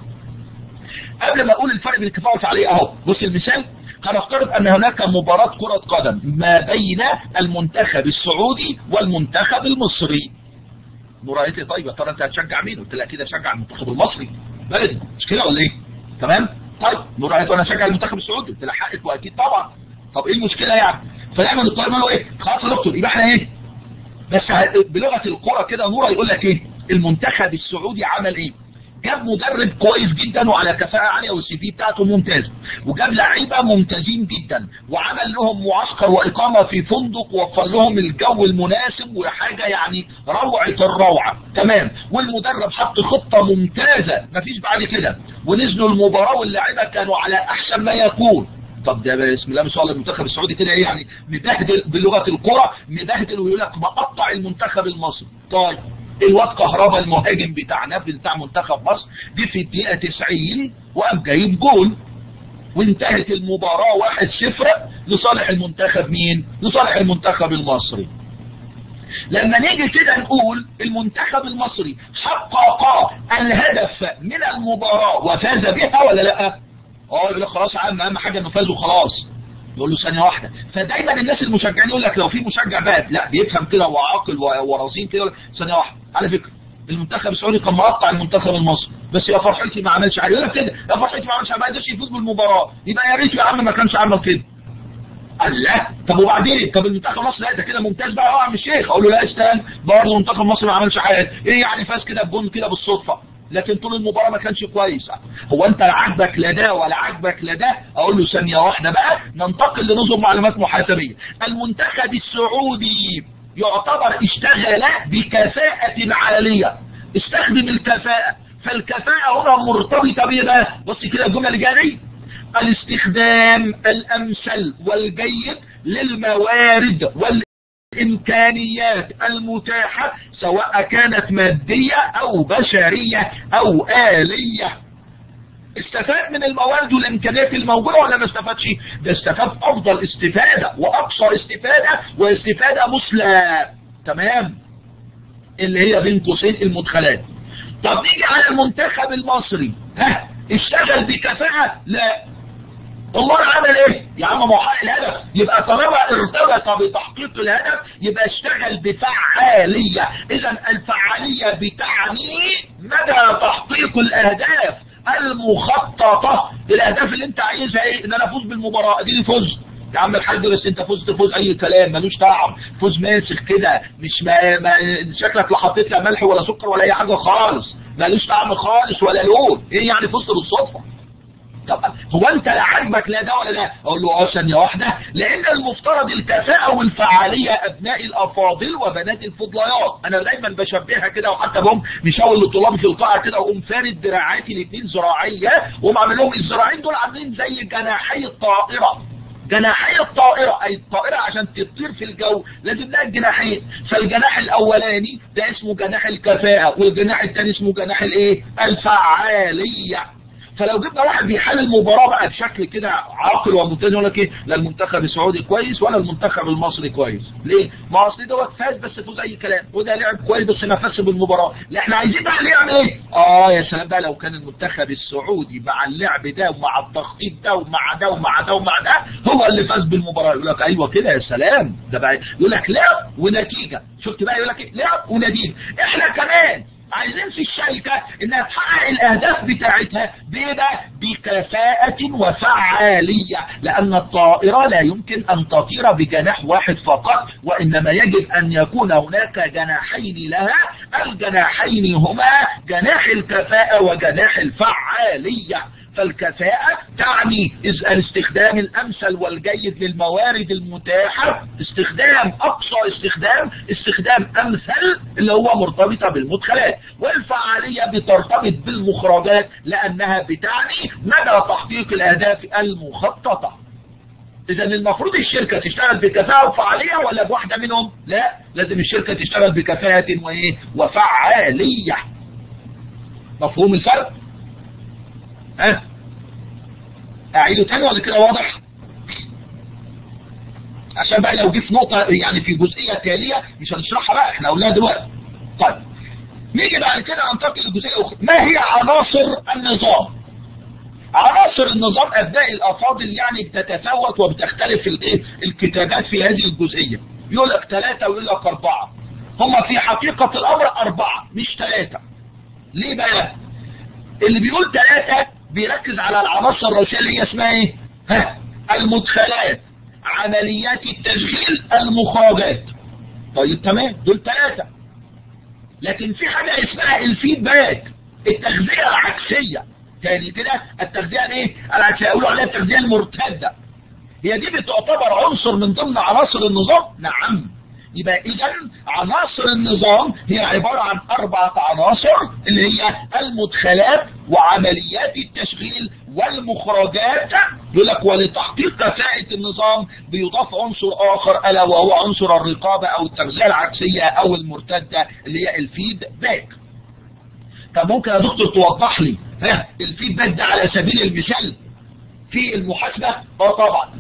قبل ما اقول الفرق بين الكفاءه والفعاليه اهو، بص المثال، هنفترض ان هناك مباراه كره قدم ما بين المنتخب السعودي والمنتخب المصري. مرايتي طيب يا ترى انت هتشجع مين؟ قلت لها اكيد اشجع المنتخب المصري، بلدي مش كده ولا ايه؟ تمام؟ طيب مرايتي وانا اشجع المنتخب السعودي، قلت لها حقك واكيد طبعا. طب ايه المشكله يعني؟ فدايما الطالب قالوا ايه؟ خلاص يا دكتور يبقى احنا ايه؟ بس بلغه الكوره كده نورا يقول لك ايه؟ المنتخب السعودي عمل ايه؟ جاب مدرب كويس جدا وعلى كفاءه عاليه والسي في بتاعته ممتاز، وجاب لعيبه ممتازين جدا، وعمل لهم معسكر واقامه في فندق ووفر لهم الجو المناسب وحاجه يعني روعه الروعه، تمام، والمدرب حط خطه ممتازه مفيش بعد كده، ونزلوا المباراه واللاعيبه كانوا على احسن ما يكون. طب ده بسم الله ما شاء الله المنتخب السعودي كده ايه يعني؟ مبهدل بلغه الكره، مبهدل ويقول لك مقطع المنتخب المصري. طيب الواد كهربا المهاجم بتاعنا بتاع منتخب مصر دي في الدقيقه 90 وقام جايب جول وانتهت المباراه 1-0 لصالح المنتخب مين؟ لصالح المنتخب المصري. لما نيجي كده نقول المنتخب المصري حقق الهدف من المباراه وفاز بها ولا لا؟ يقول لك خلاص يا عم اهم حاجه انه فاز وخلاص. يقول له ثانيه واحده. فدايما الناس المشجعين يقول لك لو في مشجع باد لا بيفهم كده وعاقل ورزين كده، ثانيه واحده على فكره المنتخب السعودي كان مقطع المنتخب المصري بس يا فرحتي ما عملش حاجه، يقول لك كده يا فرحتي ما عملش حاجه ما قدرش يفوز بالمباراه، يبقى يا ريت يا عم ما كانش عمل كده. قال لا طب وبعدين؟ طب المنتخب مصر لا ده كده ممتاز بقى يا عم الشيخ. اقول له لا استنى برضه المنتخب مصر ما عملش حاجه، ايه يعني فاز كده بجون كده بالصدفه لكن طول المباراه ما كانش كويس. هو انت لا عاجبك لا ده ولا عاجبك لا ده؟ اقول له ثانيه واحده بقى ننتقل لنظم معلومات محاسبيه. المنتخب السعودي يعتبر اشتغل بكفاءه عاليه، استخدم الكفاءه، فالكفاءه هنا مرتبطه بايه بقى؟ بص كده الجمله اللي جايه، الاستخدام الامثل والجيد للموارد والامكانيات المتاحه سواء كانت ماديه او بشريه او اليه. استفاد من الموارد والامكانيات الموجوده ولا ما استفادش؟ ده استفاد افضل استفاده واقصى استفاده واستفاده مثلى، تمام، اللي هي بين قوسين المدخلات. طب نيجي على المنتخب المصري، اشتغل بكفاءه؟ لا. الله عمل ايه؟ يا عم ما هو حقق الهدف، يبقى طالما ارتبط بتحقيق الهدف يبقى اشتغل بفعاليه. اذا الفعاليه بتعني مدى تحقيق الاهداف المخططه. الاهداف اللي انت عايزها ايه؟ ان انا افوز بالمباراه، اديني فوز يا عم الحاج، بس انت فزت فوز اي كلام ملوش طعم، فوز ماسخ كده مش ما شكلك لا حطيت لا ملح ولا سكر ولا اي حاجه خالص، ملوش طعم خالص ولا لون، ايه يعني فزت بالصدفه؟ طب هو انت لا عاجبك لا ده ولا ده؟ اقول له ثانيه واحده، لان المفترض الكفاءه والفعاليه ابناء الافاضل وبنات الفضليات. انا دايما بشبهها كده وحتى بقوم مشاور للطلاب في القاعه كده واقوم فارد دراعاتي الاثنين ذراعيه واقوم عامل لهم الذراعين دول عاملين زي جناحي الطائره. جناحي الطائرة أي الطائرة عشان تطير في الجو لازم لها الجناحين، فالجناح الأولاني ده اسمه جناح الكفاءة والجناح الثاني اسمه جناح الايه؟ الفعالية. فلو جبنا واحد بيحل المباراة بقى بشكل كده عاقل وممتاز يقول لك ايه؟ لا المنتخب السعودي كويس ولا المنتخب المصري كويس. ليه؟ ما اصل دوت فاز بس فوز اي كلام، وده لعب كويس بس ما فازش بالمباراة. لا احنا عايزين بقى نعمل ايه؟ يا سلام بقى لو كان المنتخب السعودي مع اللعب ده ومع التخطيط ده ومع ده ومع ده ومع ده هو اللي فاز بالمباراة. يقول لك ايوه كده يا سلام. ده بقى يقول لك لعب ونتيجة. شفت بقى يقول لك ايه؟ لعب ونتيجة. احنا كمان عايزين في الشركة انها تحقق الاهداف بتاعتها بكفاءة وفعالية، لان الطائرة لا يمكن ان تطير بجناح واحد فقط وانما يجب ان يكون هناك جناحين لها، الجناحين هما جناح الكفاءة وجناح الفعالية. فالكفاءة تعني الاستخدام الامثل والجيد للموارد المتاحة، استخدام اقصى استخدام امثل اللي هو مرتبطة بالمدخلات، والفعالية بترتبط بالمخرجات لانها بتعني مدى تحقيق الاهداف المخططة. اذا المفروض الشركة تشتغل بكفاءة وفعالية ولا بواحدة منهم؟ لا، لازم الشركة تشتغل بكفاءة وايه؟ وفعالية. مفهوم الفرق؟ اعيده تاني ولا كده واضح؟ عشان بقى لو جه في نقطة يعني في جزئية تالية مش هنشرحها بقى، احنا قلناها دلوقتي. طيب نيجي بعد كده ننتقل للجزئية الأخرى. ما هي عناصر النظام؟ عناصر النظام أبناء الأفاضل يعني بتتفاوت وبتختلف الكتابات في هذه الجزئية. يقول لك 3 ويقول لك 4. هم في حقيقة الأمر 4 مش 3. ليه بقى؟ اللي بيقول 3 بيركز على العناصر الرئيسية اللي هي اسمها ايه؟ المدخلات، عمليات التشغيل، المخرجات. طيب تمام، دول 3. لكن في حاجة اسمها الفيدباك، التغذية العكسية. تاني كده التغذية ايه؟ العكسية، يقولوا عليها التغذية المرتدة. هي دي بتعتبر عنصر من ضمن عناصر النظام؟ نعم. يبقى اذا عناصر النظام هي عبارة عن 4 عناصر اللي هي المدخلات وعمليات التشغيل والمخرجات. يقول لك ولتحقيق كفاءة النظام بيضاف عنصر اخر الا وهو عنصر الرقابة او التغذية العكسية او المرتدة اللي هي الفيدباك. طب ممكن يا دكتور توضح لي الفيدباك ده على سبيل المثال في المحاسبة؟ طبعا.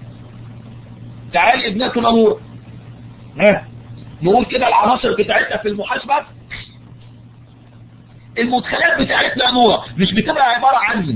تعالي ابنتنا نور، نقول كده العناصر بتاعتنا في المحاسبة. المدخلات بتاعتنا نور مش بتبقى عبارة عن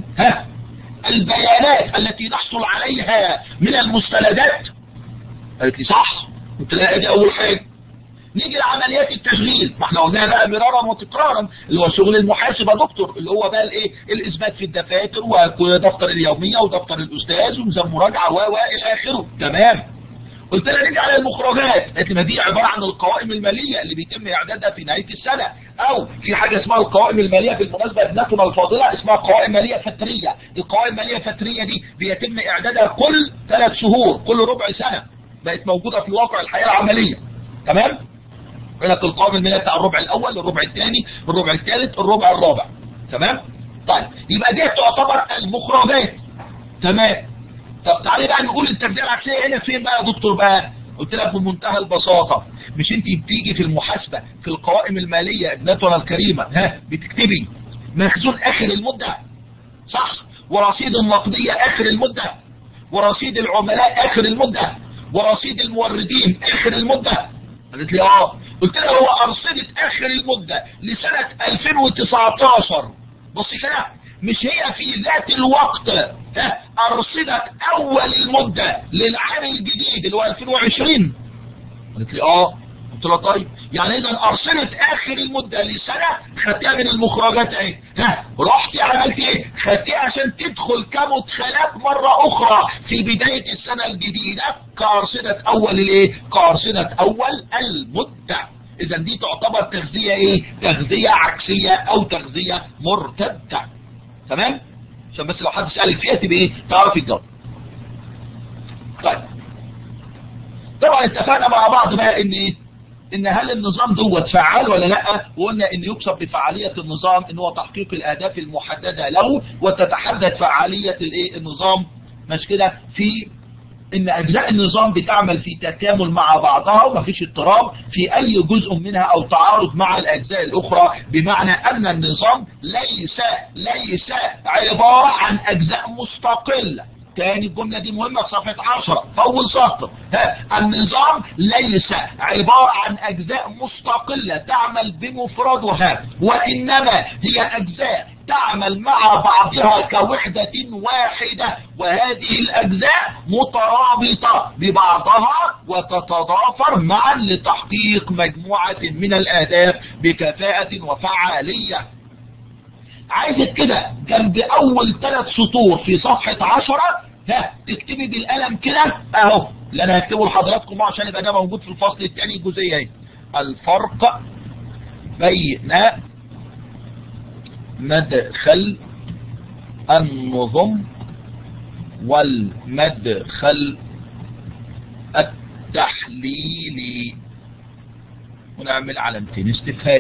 البيانات التي نحصل عليها من المستندات؟ قالت لي صح. قلت لها دي اول حاجة. نيجي لعمليات التشغيل، ما احنا قلناها بقى مرارا وتكرارا، اللي هو شغل المحاسب يا دكتور، اللي هو بقى الايه؟ الاثبات في الدفاتر ودفتر اليوميه ودفتر الاستاذ وميزان مراجعه والى اخره. تمام. قلت لها نيجي على المخرجات، قالت لي ما دي عباره عن القوائم الماليه اللي بيتم اعدادها في نهايه السنه، او في حاجه اسمها القوائم الماليه بالمناسبه ابنتنا الفاضله اسمها قوائم ماليه فتريه. القوائم الماليه الفتريه دي بيتم اعدادها كل 3 شهور، كل ربع سنه، بقت موجوده في واقع الحياه العمليه. تمام؟ يقول لك القوائم الماليه بتاع الربع الاول، الربع الثاني، الربع الثالث، الربع الرابع. تمام؟ طيب يبقى دي تعتبر المخرجات. تمام. طب تعالي بقى نقول التغذية العكسية هنا فين بقى يا دكتور بقى؟ قلت لك بمنتهى البساطة، مش انت بتيجي في المحاسبة في القوائم المالية ابنتنا الكريمة بتكتبي مخزون اخر المدة، صح؟ ورصيد النقدية اخر المدة، ورصيد العملاء اخر المدة، ورصيد الموردين اخر المدة. قالت لي قلت لها هو ارصدة اخر المدة لسنة 2019. بص كده، مش هي في ذات الوقت ارصدت اول المدة للعام الجديد اللي هو 2020؟ قالت لي قلت لها طيب يعني اذا ارصدت اخر المدة لسنة خدتها من المخرجات اهي. رحتي عملت ايه؟ خدتيها عشان تدخل كمدخلات مرة اخرى في بداية السنة الجديدة كارصدة اول الايه؟ كارصدة اول المدة. اذا دي تعتبر تغذية ايه؟ تغذية عكسية او تغذية مرتدة. تمام؟ عشان بس لو حد سألك فيها تبقى ايه؟ تعرفي الجواب. طيب طبعا اتفقنا مع بعض بقى ان ايه؟ ان هل النظام دوت فعال ولا لا؟ وقلنا ان يقصد بفعالية النظام ان هو تحقيق الاهداف المحددة له، وتتحدد فعالية الايه؟ النظام مش كده في ان اجزاء النظام بتعمل في تكامل مع بعضها ومفيش اضطراب في اي جزء منها او تعارض مع الاجزاء الاخرى، بمعنى ان النظام ليس عبارة عن اجزاء مستقلة. تاني الجملة دي مهمة في صفحة 10 في اول سطر. النظام ليس عبارة عن اجزاء مستقلة تعمل بمفردها، وانما هي اجزاء تعمل مع بعضها كوحدة واحدة، وهذه الأجزاء مترابطة ببعضها وتتضافر معا لتحقيق مجموعة من الأهداف بكفاءة وفعالية. عايزك كده جنب أول 3 سطور في صفحة 10 تكتبي بالقلم كده أهو اللي أنا هكتبه لحضراتكم عشان يبقى ده موجود في الفصل الثاني الجزئية اهي. الفرق بين مدخل النظم والمدخل التحليلي، ونعمل علامتين استفهام.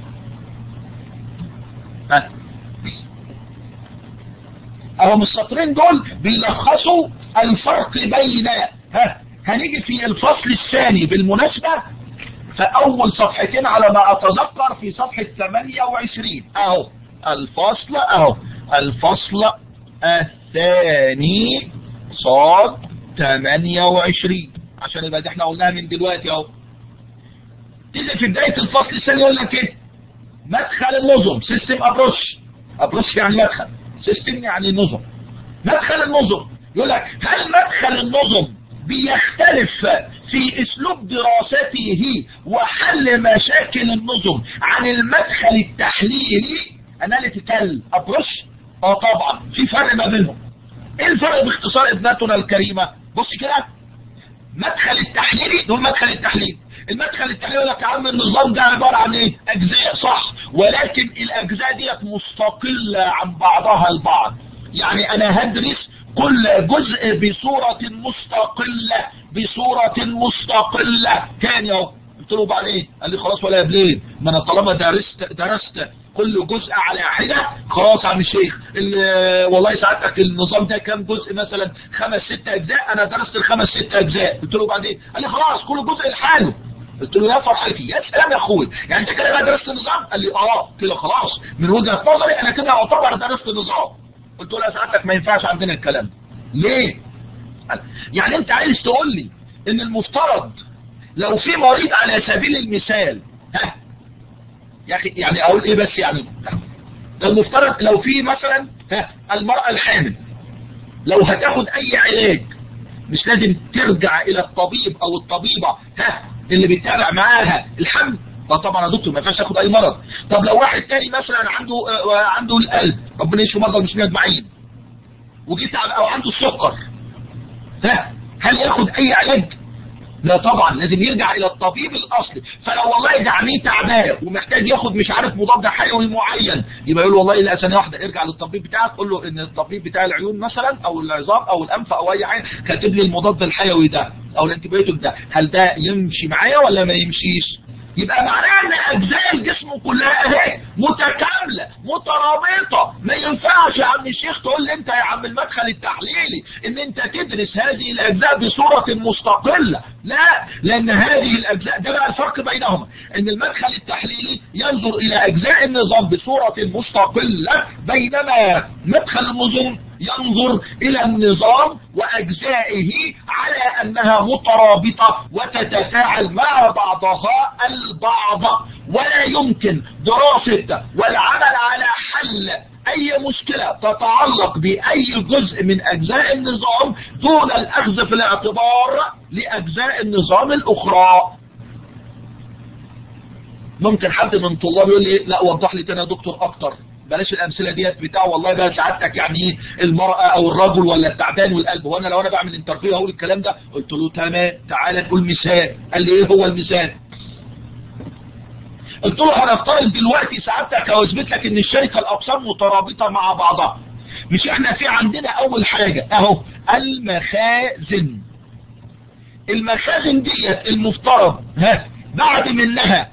اهم السطرين دول بيلخصوا الفرق بين هنيجي في الفصل الثاني بالمناسبة في اول صفحتين على ما اتذكر في صفحة 28 اهو الفصل اهو، الفصل الثاني صاد 28 عشان يبقى دي احنا قلناها من دلوقتي اهو. تيجي في بداية الفصل الثاني يقول لك ايه؟ مدخل النظم، سيستم ابروش. ابروش يعني مدخل، سيستم يعني نظم. مدخل النظم يقول لك هل مدخل النظم بيختلف في اسلوب دراسته وحل مشاكل النظم عن المدخل التحليلي اناليتيكال ابروش؟ اه طبعا في فرق ما بينهم. ايه الفرق باختصار ابنتنا الكريمه؟ بص كده، مدخل التحليلي دول مدخل التحليل. المدخل التحليلي يقول لك يا عم النظام ده عباره عن ايه؟ اجزاء، صح، ولكن الاجزاء ديت مستقله عن بعضها البعض. يعني انا هدرس كل جزء بصوره مستقله، بصوره مستقله. تاني اهو، قلت له بعد ايه؟ قال لي خلاص ولا يبلين، ما انا طالما درست كل جزء على حده خلاص يا عم الشيخ. والله ساعتك النظام ده كام جزء؟ مثلا 5 6 اجزاء، انا درست ال5 6 اجزاء. قلت له بعد ايه؟ قال لي خلاص كل جزء لحاله. قلت له يا فرحتي، يا سلام يا اخويا، يعني انت كده بقى درست النظام؟ قال لي اه. قلت له خلاص من وجهه نظري انا كده اعتبر درست النظام. قلت له لا ساعتك ما ينفعش عندنا الكلام ده. ليه؟ يعني انت عايز تقول لي ان المفترض لو في مريض على سبيل المثال، ها يا اخي يعني اقول ايه بس، يعني المفترض لو في مثلا المرأة الحامل لو هتاخد اي علاج مش لازم ترجع الى الطبيب او الطبيبة اللي بيتابع معاها الحمل؟ طبعا يا دكتور ما ينفعش تاخد اي مرض. طب لو واحد تاني مثلا عنده القلب، ربنا يشفي مرضى المسلمين اجمعين، وجيت او عنده السكر، هل ياخد اي علاج؟ لا طبعا، لازم يرجع الى الطبيب الاصلي. فلو والله ده عميل تعبان ومحتاج ياخد مش عارف مضاد حيوي معين، يبقى يقول له والله لا ثانيه واحده ارجع للطبيب بتاعك، قول له ان الطبيب بتاع العيون مثلا او العظام او الانف او اي حاجه كاتب لي المضاد الحيوي ده او الانتيبيوتيك ده، هل ده يمشي معايا ولا ما يمشيش؟ يبقى معناه ان اجزاء الجسم كلها اهي متكامله مترابطه. ما ينفعش يا عم الشيخ تقول لي انت يا عم المدخل التحليلي ان انت تدرس هذه الاجزاء بصوره مستقله. لا، لان هذه الاجزاء ده بقى الفرق بينهما، ان المدخل التحليلي ينظر الى اجزاء النظام بصوره مستقله، بينما مدخل النظم ينظر الى النظام واجزائه على انها مترابطة وتتفاعل مع بعضها البعض، ولا يمكن دراسة والعمل على حل اي مشكلة تتعلق باي جزء من اجزاء النظام دون الاخذ في الاعتبار لاجزاء النظام الاخرى. ممكن حد من طلاب يقول لي لا وضح لي تاني يا دكتور اكتر، بلاش الامثله ديت بتاع والله بقى سعادتك يعني ايه المراه او الرجل ولا التعبان والقلب، وانا لو انا بعمل انترفيو هقول الكلام ده؟ قلت له تمام، تعالى نقول مثال. قال لي ايه هو المثال؟ قلت له هنفترض دلوقتي سعادتك او اثبت لك ان الشركه الاقسام مترابطه مع بعضها. مش احنا في عندنا اول حاجه اهو المخازن. المخازن ديت المفترض بعد منها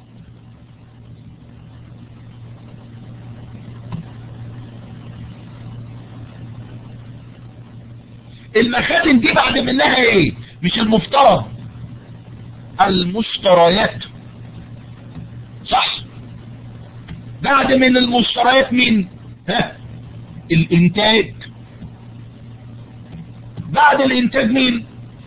المخازن دي بعد منها ايه؟ مش المفترض المشتريات، صح؟ بعد من المشتريات مين؟ الانتاج. بعد الانتاج مين؟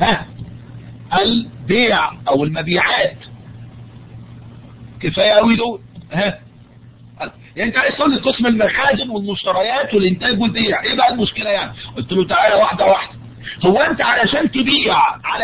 البيع او المبيعات. كفايه قوي دول. يعني انت عايز تقول لي قسم المخازن والمشتريات والانتاج والبيع، ايه بقى المشكله يعني؟ قلت له تعالى واحده واحده. هو انت علشان تبيع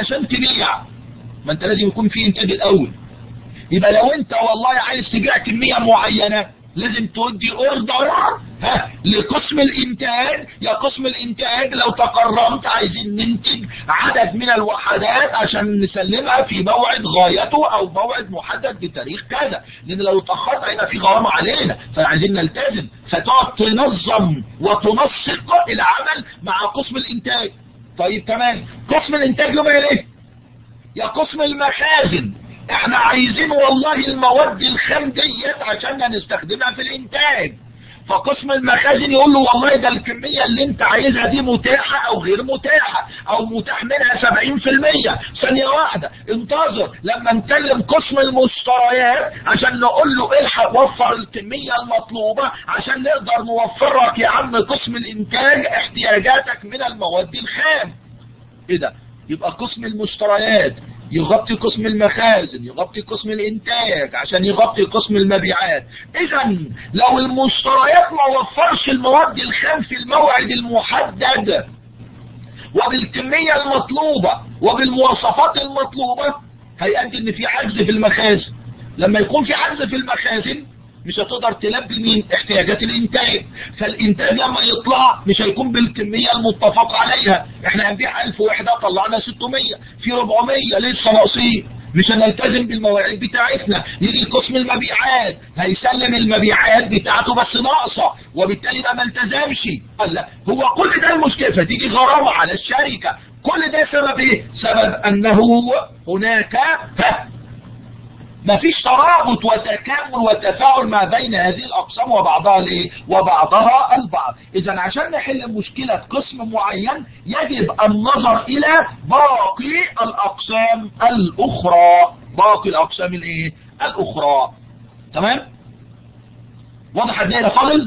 ما انت لازم يكون في انتاج الاول. يبقى لو انت والله عايز تبيع كميه معينه لازم تودي اوردر لقسم الانتاج. يا قسم الانتاج لو تكرمت عايزين ننتج عدد من الوحدات عشان نسلمها في موعد غايته او موعد محدد بتاريخ كذا، لان لو اتاخرت هيبقى في غرامه علينا، فعايزين نلتزم. فتقعد تنظم وتنسق العمل مع قسم الانتاج. طيب تمام، قسم الانتاج له ايه؟ يا قسم المخازن احنا عايزين والله المواد الخام ديت عشان نستخدمها في الانتاج. فقسم المخازن يقول له والله ده الكمية اللي انت عايزها دي متاحة او غير متاحة، او متاح منها 70%. ثانية واحدة انتظر لما نكلم قسم المشتريات عشان نقول له الحق وفر الكمية المطلوبة عشان نقدر نوفر لك يا عم قسم الانتاج احتياجاتك من المواد الخام. ايه ده؟ يبقى قسم المشتريات يغطي قسم المخازن، يغطي قسم الانتاج عشان يغطي قسم المبيعات. اذا لو المشتريات ما وفرش المواد الخام في الموعد المحدد وبالكمية المطلوبة وبالمواصفات المطلوبة، هيؤدي ان في عجز في المخازن. لما يكون في عجز في المخازن مش هتقدر تلبي مين؟ احتياجات الانتاج. فالانتاج لما يطلع مش هيكون بالكمية المتفق عليها. احنا هنبيع 1000 وحدة طلعنا 600، في 400 لسه ناقصين، مش هنلتزم بالمواعيد بتاعتنا. يجي قسم المبيعات هيسلم المبيعات بتاعته بس ناقصة، وبالتالي ده ما التزمش. لا، هو كل ده المشكلة، فتيجي غرامة على الشركة. كل ده سبب ايه؟ سبب انه هناك مفيش ترابط وتكامل وتفاعل ما بين هذه الاقسام وبعضها وبعضها البعض. اذا عشان نحل مشكلة قسم معين يجب النظر الى باقي الاقسام الاخرى. باقي الاقسام الاخرى. تمام؟ واضح الدائرة فاضل؟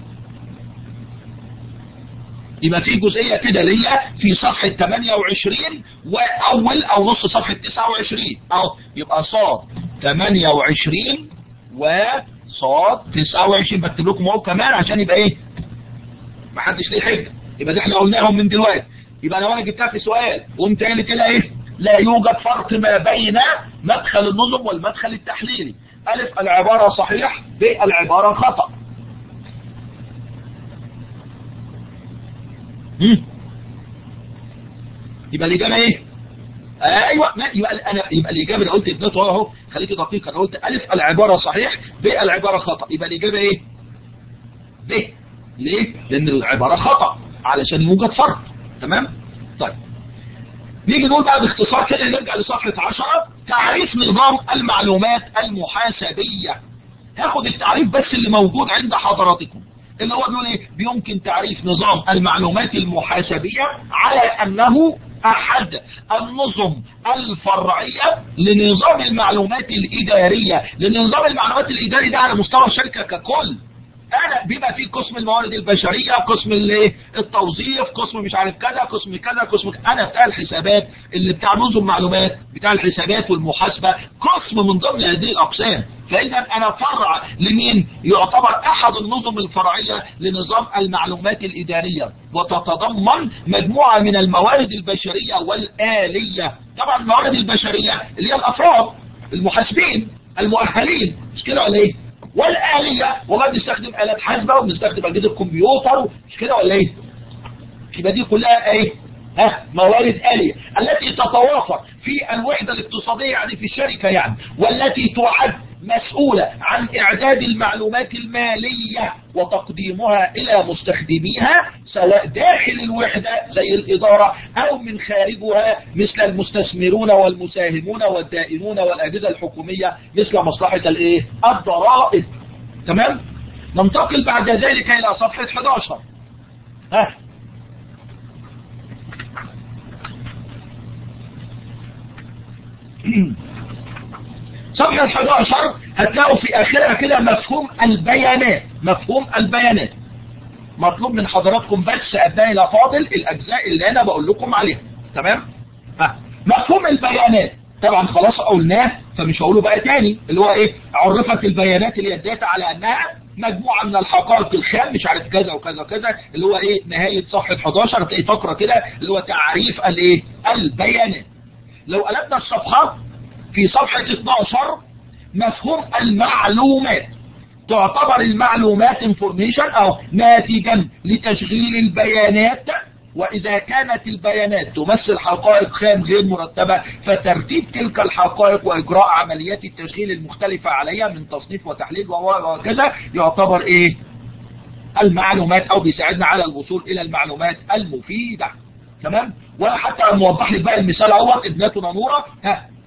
يبقى في جزئية كده اللي هي في صفحة 28 واول او نص صفحة 29 اهو. يبقى صاد 28 وصاد 29 بكتب لكم اهو كمان عشان يبقى ايه؟ ما حدش ليه حجه. يبقى دي احنا قلناهم من دلوقتي. يبقى لو انا جبتها في سؤال وقمت قايل كده ايه؟ لا يوجد فرق ما بين مدخل النظم والمدخل التحليلي. الف العبارة صحيح، ب العبارة خطأ. يبقى الإجابة ايه؟ ايوه، يبقى الاجابه اللي قلت ابنته اهو، خليكي دقيقه. انا قلت الف العباره صحيح، ب العباره خطا. يبقى الاجابه ايه؟ ب. ليه؟ لان العباره خطا علشان يوجد فرق. تمام؟ طيب نيجي نقول بقى باختصار كده، نرجع لصفحه 10. تعريف نظام المعلومات المحاسبيه. هاخد التعريف بس اللي موجود عند حضراتكم، اللي هو بيقول ايه؟ بيمكن تعريف نظام المعلومات المحاسبيه على انه احد النظم الفرعية لنظام المعلومات الادارية. لان نظام المعلومات الاداري ده على مستوى الشركة ككل. انا بيبقى في قسم الموارد البشرية، قسم التوظيف، قسم مش عارف كذا، قسم كذا، قسم كذا. انا بتاع الحسابات اللي بتاع نظم معلومات، بتاع الحسابات والمحاسبة، قسم من ضمن هذه الاقسام. فاذا انا فرع لمين؟ يعتبر احد النظم الفرعية لنظام المعلومات الادارية، وتتضمن مجموعة من الموارد البشرية والآلية. طبعا الموارد البشرية اللي هي الافراد المحاسبين المؤهلين، مش كده ولا ايه؟ والآلية والله بنستخدم آلات حاسبة وبنستخدم أجهزة الكمبيوتر، مش كده ولا ايه؟ يبقى دي كلها ايه؟ موارد آلية التي تتوافر في الوحدة الاقتصادية يعني في الشركة يعني، والتي تعد مسؤولة عن إعداد المعلومات المالية وتقديمها إلى مستخدميها سواء داخل الوحدة زي الإدارة أو من خارجها مثل المستثمرون والمساهمون والدائنون والأجهزة الحكومية مثل مصلحة الضرائب. تمام؟ ننتقل بعد ذلك إلى صفحة 11. صفحة 11 هتلاقوا في آخرها كده مفهوم البيانات. مفهوم البيانات مطلوب من حضراتكم بس أبنائي الأفاضل الأجزاء اللي أنا بقول لكم عليها. تمام؟ مفهوم البيانات طبعا خلاص قلناه فمش هقوله بقى تاني، اللي هو ايه؟ عرفت البيانات اللي هي الداتا على أنها مجموعة من الحقائق الخام مش عارف كذا وكذا وكذا، اللي هو ايه؟ نهاية صفحة 11 هتلاقي فقرة كده اللي هو تعريف البيانات. لو قلبنا الصفحة في صفحة 12 مفهوم المعلومات. تعتبر المعلومات information أو ناتجا لتشغيل البيانات، وإذا كانت البيانات تمثل حقائق خام غير مرتبة فترتيب تلك الحقائق وإجراء عمليات التشغيل المختلفة عليها من تصنيف وتحليل وكذا يعتبر ايه؟ المعلومات، أو بيساعدنا على الوصول إلى المعلومات المفيدة. تمام؟ وحتى موضح لك بقى المثال اهوت ابنتنا نورة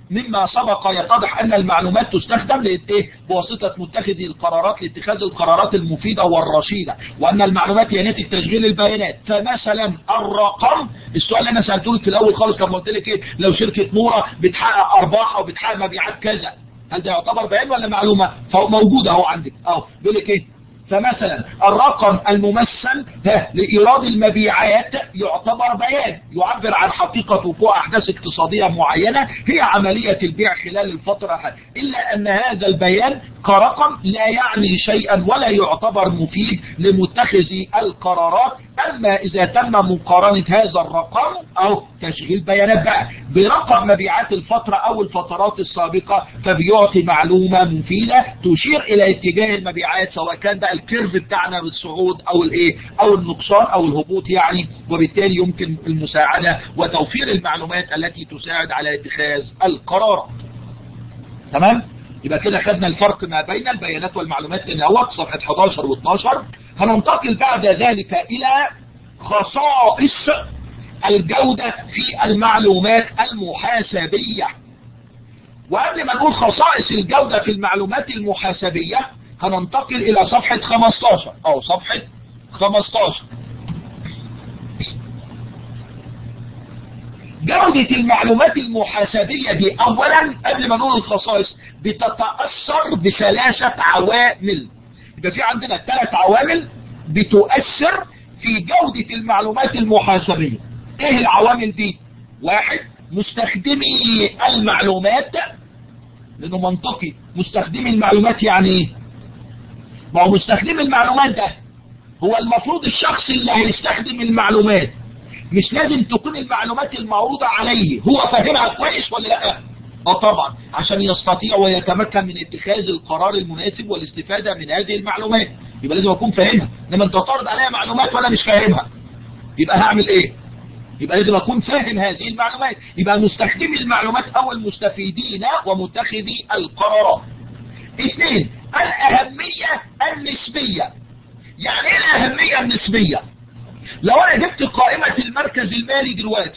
مما سبق يتضح أن المعلومات تستخدم بواسطة متخذي القرارات لاتخاذ القرارات المفيدة والرشيدة، وأن المعلومات هي نتيجة تشغيل البيانات. فمثلا الرقم، السؤال اللي أنا سألته لك في الأول خالص لما قلت لك لو شركة نورة بتحقق أرباح أو بتحقق مبيعات كذا، هل ده يعتبر بيان ولا معلومة؟ فهو موجود أهو عندك بيقول لك فمثلا الرقم الممثل لإيراد المبيعات يعتبر بيان يعبر عن حقيقة وقوع أحداث اقتصادية معينة هي عملية البيع خلال الفترة، إلا أن هذا البيان كرقم لا يعني شيئا ولا يعتبر مفيد لمتخذي القرارات. أما إذا تم مقارنة هذا الرقم أو تشغيل بيانات بقى برقم مبيعات الفترة أو الفترات السابقة فبيعطي معلومة مفيدة تشير إلى اتجاه المبيعات، سواء كان بقى الكيرف بتاعنا بالصعود أو النقصان أو الهبوط يعني، وبالتالي يمكن المساعدة وتوفير المعلومات التي تساعد على اتخاذ القرارات. تمام؟ يبقى كده خدنا الفرق ما بين البيانات والمعلومات النوت صفحة 11 و12. هننتقل بعد ذلك إلى خصائص الجودة في المعلومات المحاسبية. وقبل ما نقول خصائص الجودة في المعلومات المحاسبية هننتقل إلى صفحة 15 أو صفحة 15. جودة المعلومات المحاسبية دي أولا قبل ما نقول الخصائص بتتأثر بثلاثة عوامل. يبقى في عندنا 3 عوامل بتؤثر في جودة المعلومات المحاسبية. ايه العوامل دي؟ 1 مستخدمي المعلومات، لانه منطقي مستخدمي المعلومات يعني ايه؟ ما هو مستخدمي المعلومات ده هو المفروض الشخص اللي هيستخدم المعلومات، مش لازم تكون المعلومات المعروضة عليه هو فاهمها كويس ولا لا؟ طبعا عشان يستطيع ويتمكن من اتخاذ القرار المناسب والاستفادة من هذه المعلومات يبقى لازم اكون فاهمها. انما انت تعرض عليا معلومات وانا مش فاهمها يبقى هعمل ايه؟ يبقى لازم اكون فاهم هذه المعلومات. يبقى مستخدمي المعلومات او المستفيدين ومتخذي القرارات. 2 الأهمية النسبية. يعني ايه الأهمية النسبية؟ لو انا جبت قائمة المركز المالي دلوقتي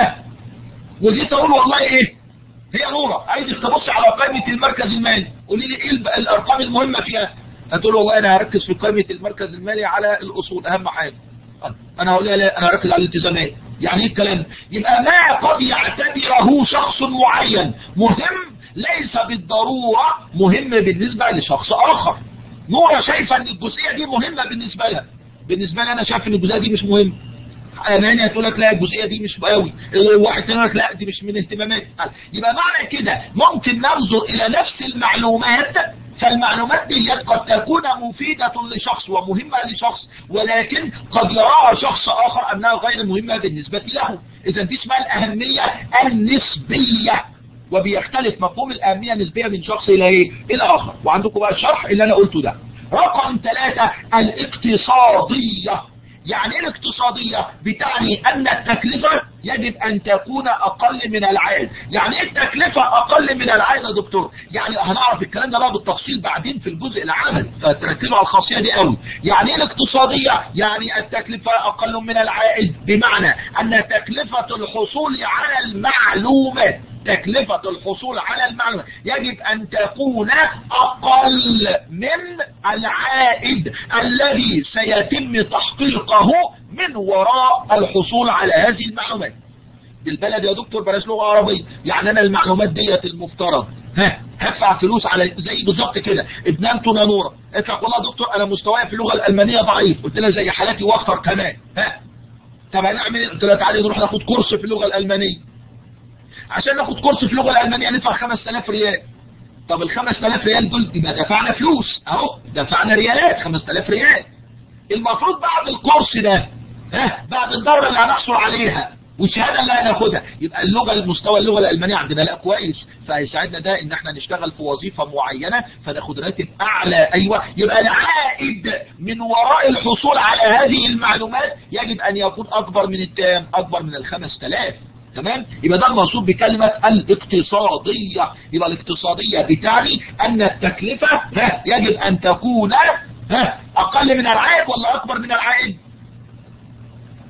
وجيت اقول والله ايه هي نورة عايزك تبص على قائمة المركز المالي قولي لي ايه الارقام المهمة فيها، هتقول والله انا هركز في قائمة المركز المالي على الاصول اهم حاجة. انا هقول لا انا هركز على الالتزامات. يعني ايه الكلام؟ يبقى ما قد يعتبره شخص معين مهم ليس بالضرورة مهم بالنسبة لشخص اخر. نورة شايفة ان الجزئية دي مهمة بالنسبة لها، بالنسبة لي انا شايف ان الجزئية دي مش مهم. امانية تقول لك لا الجزئية دي مش قوي، واحد تاني يقول لك لا دي مش من اهتماماتي. يبقى معنى كده ممكن ننظر الى نفس المعلومات، فالمعلومات دي قد تكون مفيدة لشخص ومهمة لشخص ولكن قد يراها شخص اخر انها غير مهمة بالنسبة له. اذا دي اسمها الاهمية النسبية، وبيختلف مفهوم الأهمية النسبية من شخص إلى إيه؟ إلى آخر. وعندكم بقى الشرح اللي أنا قلته ده. رقم 3 الاقتصادية. يعني إيه الاقتصادية؟ بتعني أن التكلفة يجب أن تكون أقل من العائد. يعني إيه التكلفة أقل من العائد يا دكتور؟ يعني هنعرف الكلام ده بقى بالتفصيل بعدين في الجزء العملي، فتركزوا على الخاصية دي قوي. يعني إيه الاقتصادية؟ يعني التكلفة أقل من العائد، بمعنى أن تكلفة الحصول على المعلومات يجب أن تكون أقل من العائد الذي سيتم تحقيقه من وراء الحصول على هذه المعلومات. بالبلد يا دكتور بلاش لغة عربية، يعني أنا المعلومات ديت المفترض هدفع فلوس على زي بالظبط كده. ابن نورة قلت لك والله يا دكتور أنا مستواي في اللغة الألمانية ضعيف، قلت لها زي حالاتي واكثر كمان. طب هنعمل ايه؟ قلت لها تعالي نروح ناخد كورس في اللغة الألمانية. عشان ناخد كورس في اللغة الألمانية ندفع 5000 ريال. طب ال 5000 ريال دول يبقى دفعنا فلوس اهو، دفعنا ريالات 5000 ريال. المفروض بعد الكورس ده بعد الدورة اللي هنحصل عليها والشهادة اللي هناخدها يبقى المستوى اللغة الألمانية عندنا لا كويس، فهيساعدنا ده ان احنا نشتغل في وظيفة معينة فناخد راتب اعلى. ايوه، يبقى العائد من وراء الحصول على هذه المعلومات يجب ان يكون اكبر من الكام؟ اكبر من ال 5000. تمام؟ يبقى ده المقصود بكلمة الاقتصادية. يبقى الاقتصادية بتعني ان التكلفة يجب ان تكون اقل من العائد ولا اكبر من العائد؟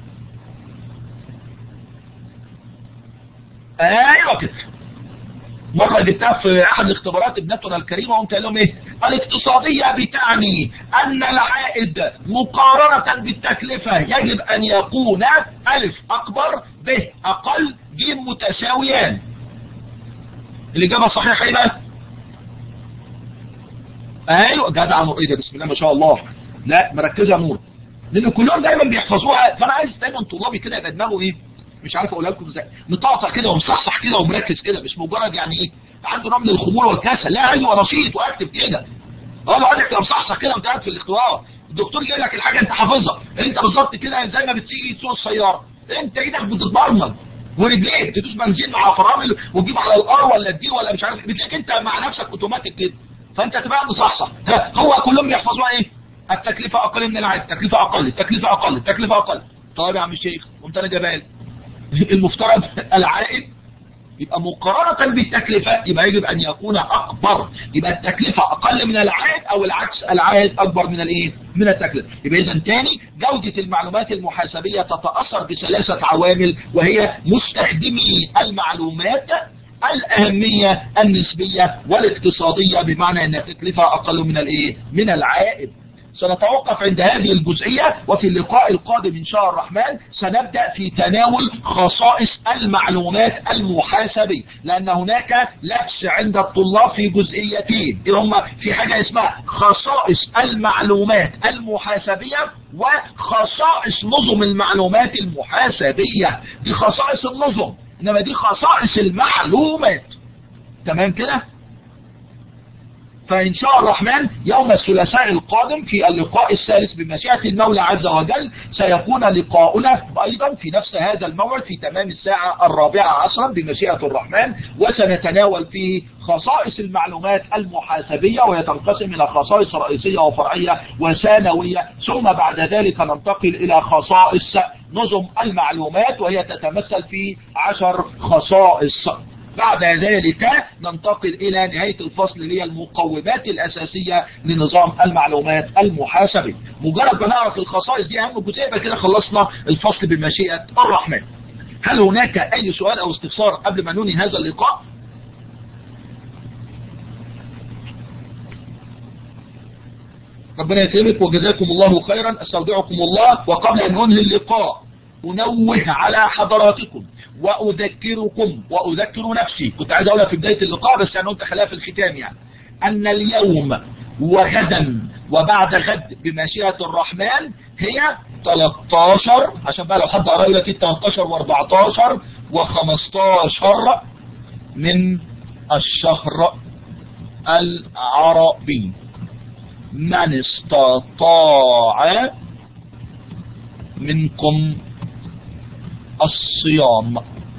ايوه كده. مرة جبتها في احد الاختبارات ابنتنا الكريمة وقمت قال لهم ايه؟ الاقتصادية بتعني ان العائد مقارنة بالتكلفة يجب ان يكون الف اكبر ب اقل ج متساويان. الاجابة صحيحة ايه بقى؟ ايوه جدع نور، ايه ده بسم الله ما شاء الله. لا مركزة نور، لان كلهم دايما بيحفظوها، فانا عايز دايما طلابي كده يبقى دماغه ايه؟ مش عارف اقولها لكم ازاي، مطعطع كده ومصحصح كده ومركز كده، مش مجرد يعني ايه عنده نوع من الخمول والكسل، لا ايوه نشيط واكتب كده. لو عايزك تبقى مصحصح كده وانت قاعد في الاختبار، الدكتور يجيب لك الحاجه انت حافظها، انت بالظبط كده زي ما بتيجي تسوق السياره، انت ايدك بتتبرمج ورجليك تدوس بنزين مع فرامل وتجيب على الار ولا الدي ولا مش عارف، بتلاقيك انت مع نفسك اوتوماتيك كده، فانت تبقى مصحصح. هو كلهم بيحفظوها ايه؟ التكلفه اقل من العائد، التكلفه اقل، التكلفه اقل، التكلفه اقل. طيب يا عم الشيخ قمت انا جايبها لك. المفترض العائد يبقى مقارنة بالتكلفة يبقى يجب ان يكون اكبر، يبقى التكلفة اقل من العائد او العكس العائد اكبر من الايه؟ من التكلفة. يبقى اذا تاني جودة المعلومات المحاسبية تتأثر بثلاثة عوامل، وهي مستخدمي المعلومات، الاهمية النسبية والاقتصادية، بمعنى ان التكلفة اقل من الايه؟ من العائد. سنتوقف عند هذه الجزئية، وفي اللقاء القادم إن شاء الرحمن سنبدأ في تناول خصائص المعلومات المحاسبية، لأن هناك لبس عند الطلاب في جزئيتين، هم في حاجة اسمها خصائص المعلومات المحاسبية وخصائص نظم المعلومات المحاسبية. دي خصائص النظم، إنما دي خصائص المعلومات. تمام كده؟ فإن شاء الرحمن يوم الثلاثاء القادم في اللقاء الثالث بمشيئة المولى عز وجل سيكون لقاؤنا أيضا في نفس هذا الموعد في تمام الساعة 14 بمشيئة الرحمن، وسنتناول فيه خصائص المعلومات المحاسبية، وهي تنقسم إلى خصائص رئيسية وفرعية وثانوية، ثم بعد ذلك ننتقل إلى خصائص نظم المعلومات وهي تتمثل في 10 خصائص. بعد ذلك ننتقل إلى نهاية الفصل اللي هي المقومات الأساسية لنظام المعلومات المحاسبي. مجرد ما نعرف الخصائص دي أهم جزئية يبقى كده خلصنا الفصل بمشيئة الرحمن. هل هناك أي سؤال أو استفسار قبل ما ننهي هذا اللقاء؟ ربنا يكرمك وجزاكم الله خيرا، استودعكم الله. وقبل أن ننهي اللقاء أنوه على حضراتكم وأذكركم وأذكر نفسي، كنت عايز أقولها في بداية اللقاء بس أنا قلت خليها في الختام، يعني أن اليوم وغدا وبعد غد بمشيئة الرحمن هي 13، عشان بقى لو حد قرأ لك 13 و14 و15 من الشهر العربي، من استطاع منكم الصيام.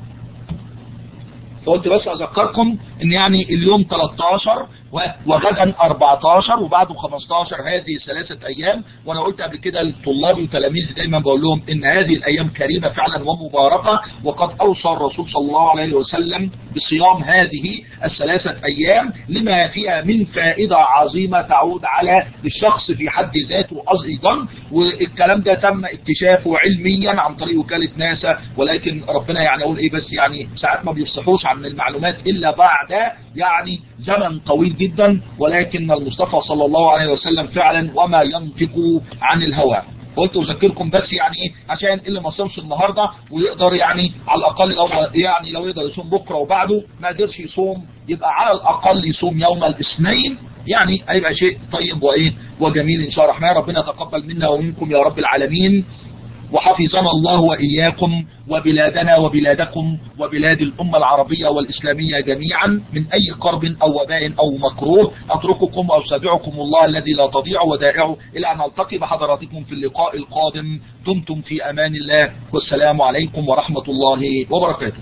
فقلت بس اذكركم ان يعني اليوم 13 وغدا 14 وبعده 15، هذه 3 ايام. وانا قلت قبل كده لطلابي وتلاميذي دايما بقول لهم ان هذه الايام كريمة فعلا ومباركة، وقد اوصى الرسول صلى الله عليه وسلم بصيام هذه 3 ايام لما فيها من فائدة عظيمة تعود على الشخص في حد ذاته ايضا، والكلام ده تم اكتشافه علميا عن طريق وكالة ناسا، ولكن ربنا يعني اقول ايه بس يعني ساعات ما بيفصحوش عن المعلومات الا بعد يعني زمن طويل جدا، ولكن المصطفى صلى الله عليه وسلم فعلا وما ينطق عن الهوى. قلت اذكركم بس يعني ايه عشان اللي ما صامش النهارده ويقدر يعني على الاقل لو يقدر يصوم بكره وبعده، ما قدرش يصوم يبقى على الاقل يصوم يوم الاثنين، يعني هيبقى شيء طيب وايه وجميل ان شاء الله الرحمن. ربنا يتقبل منا ومنكم يا رب العالمين، وحفظنا الله وإياكم وبلادنا وبلادكم وبلاد الأمة العربية والإسلامية جميعا من أي كرب أو وباء أو مكروه. أترككم وأستودعكم الله الذي لا تضيع ودائعه إلى أن نلتقي بحضراتكم في اللقاء القادم. دمتم في أمان الله، والسلام عليكم ورحمة الله وبركاته.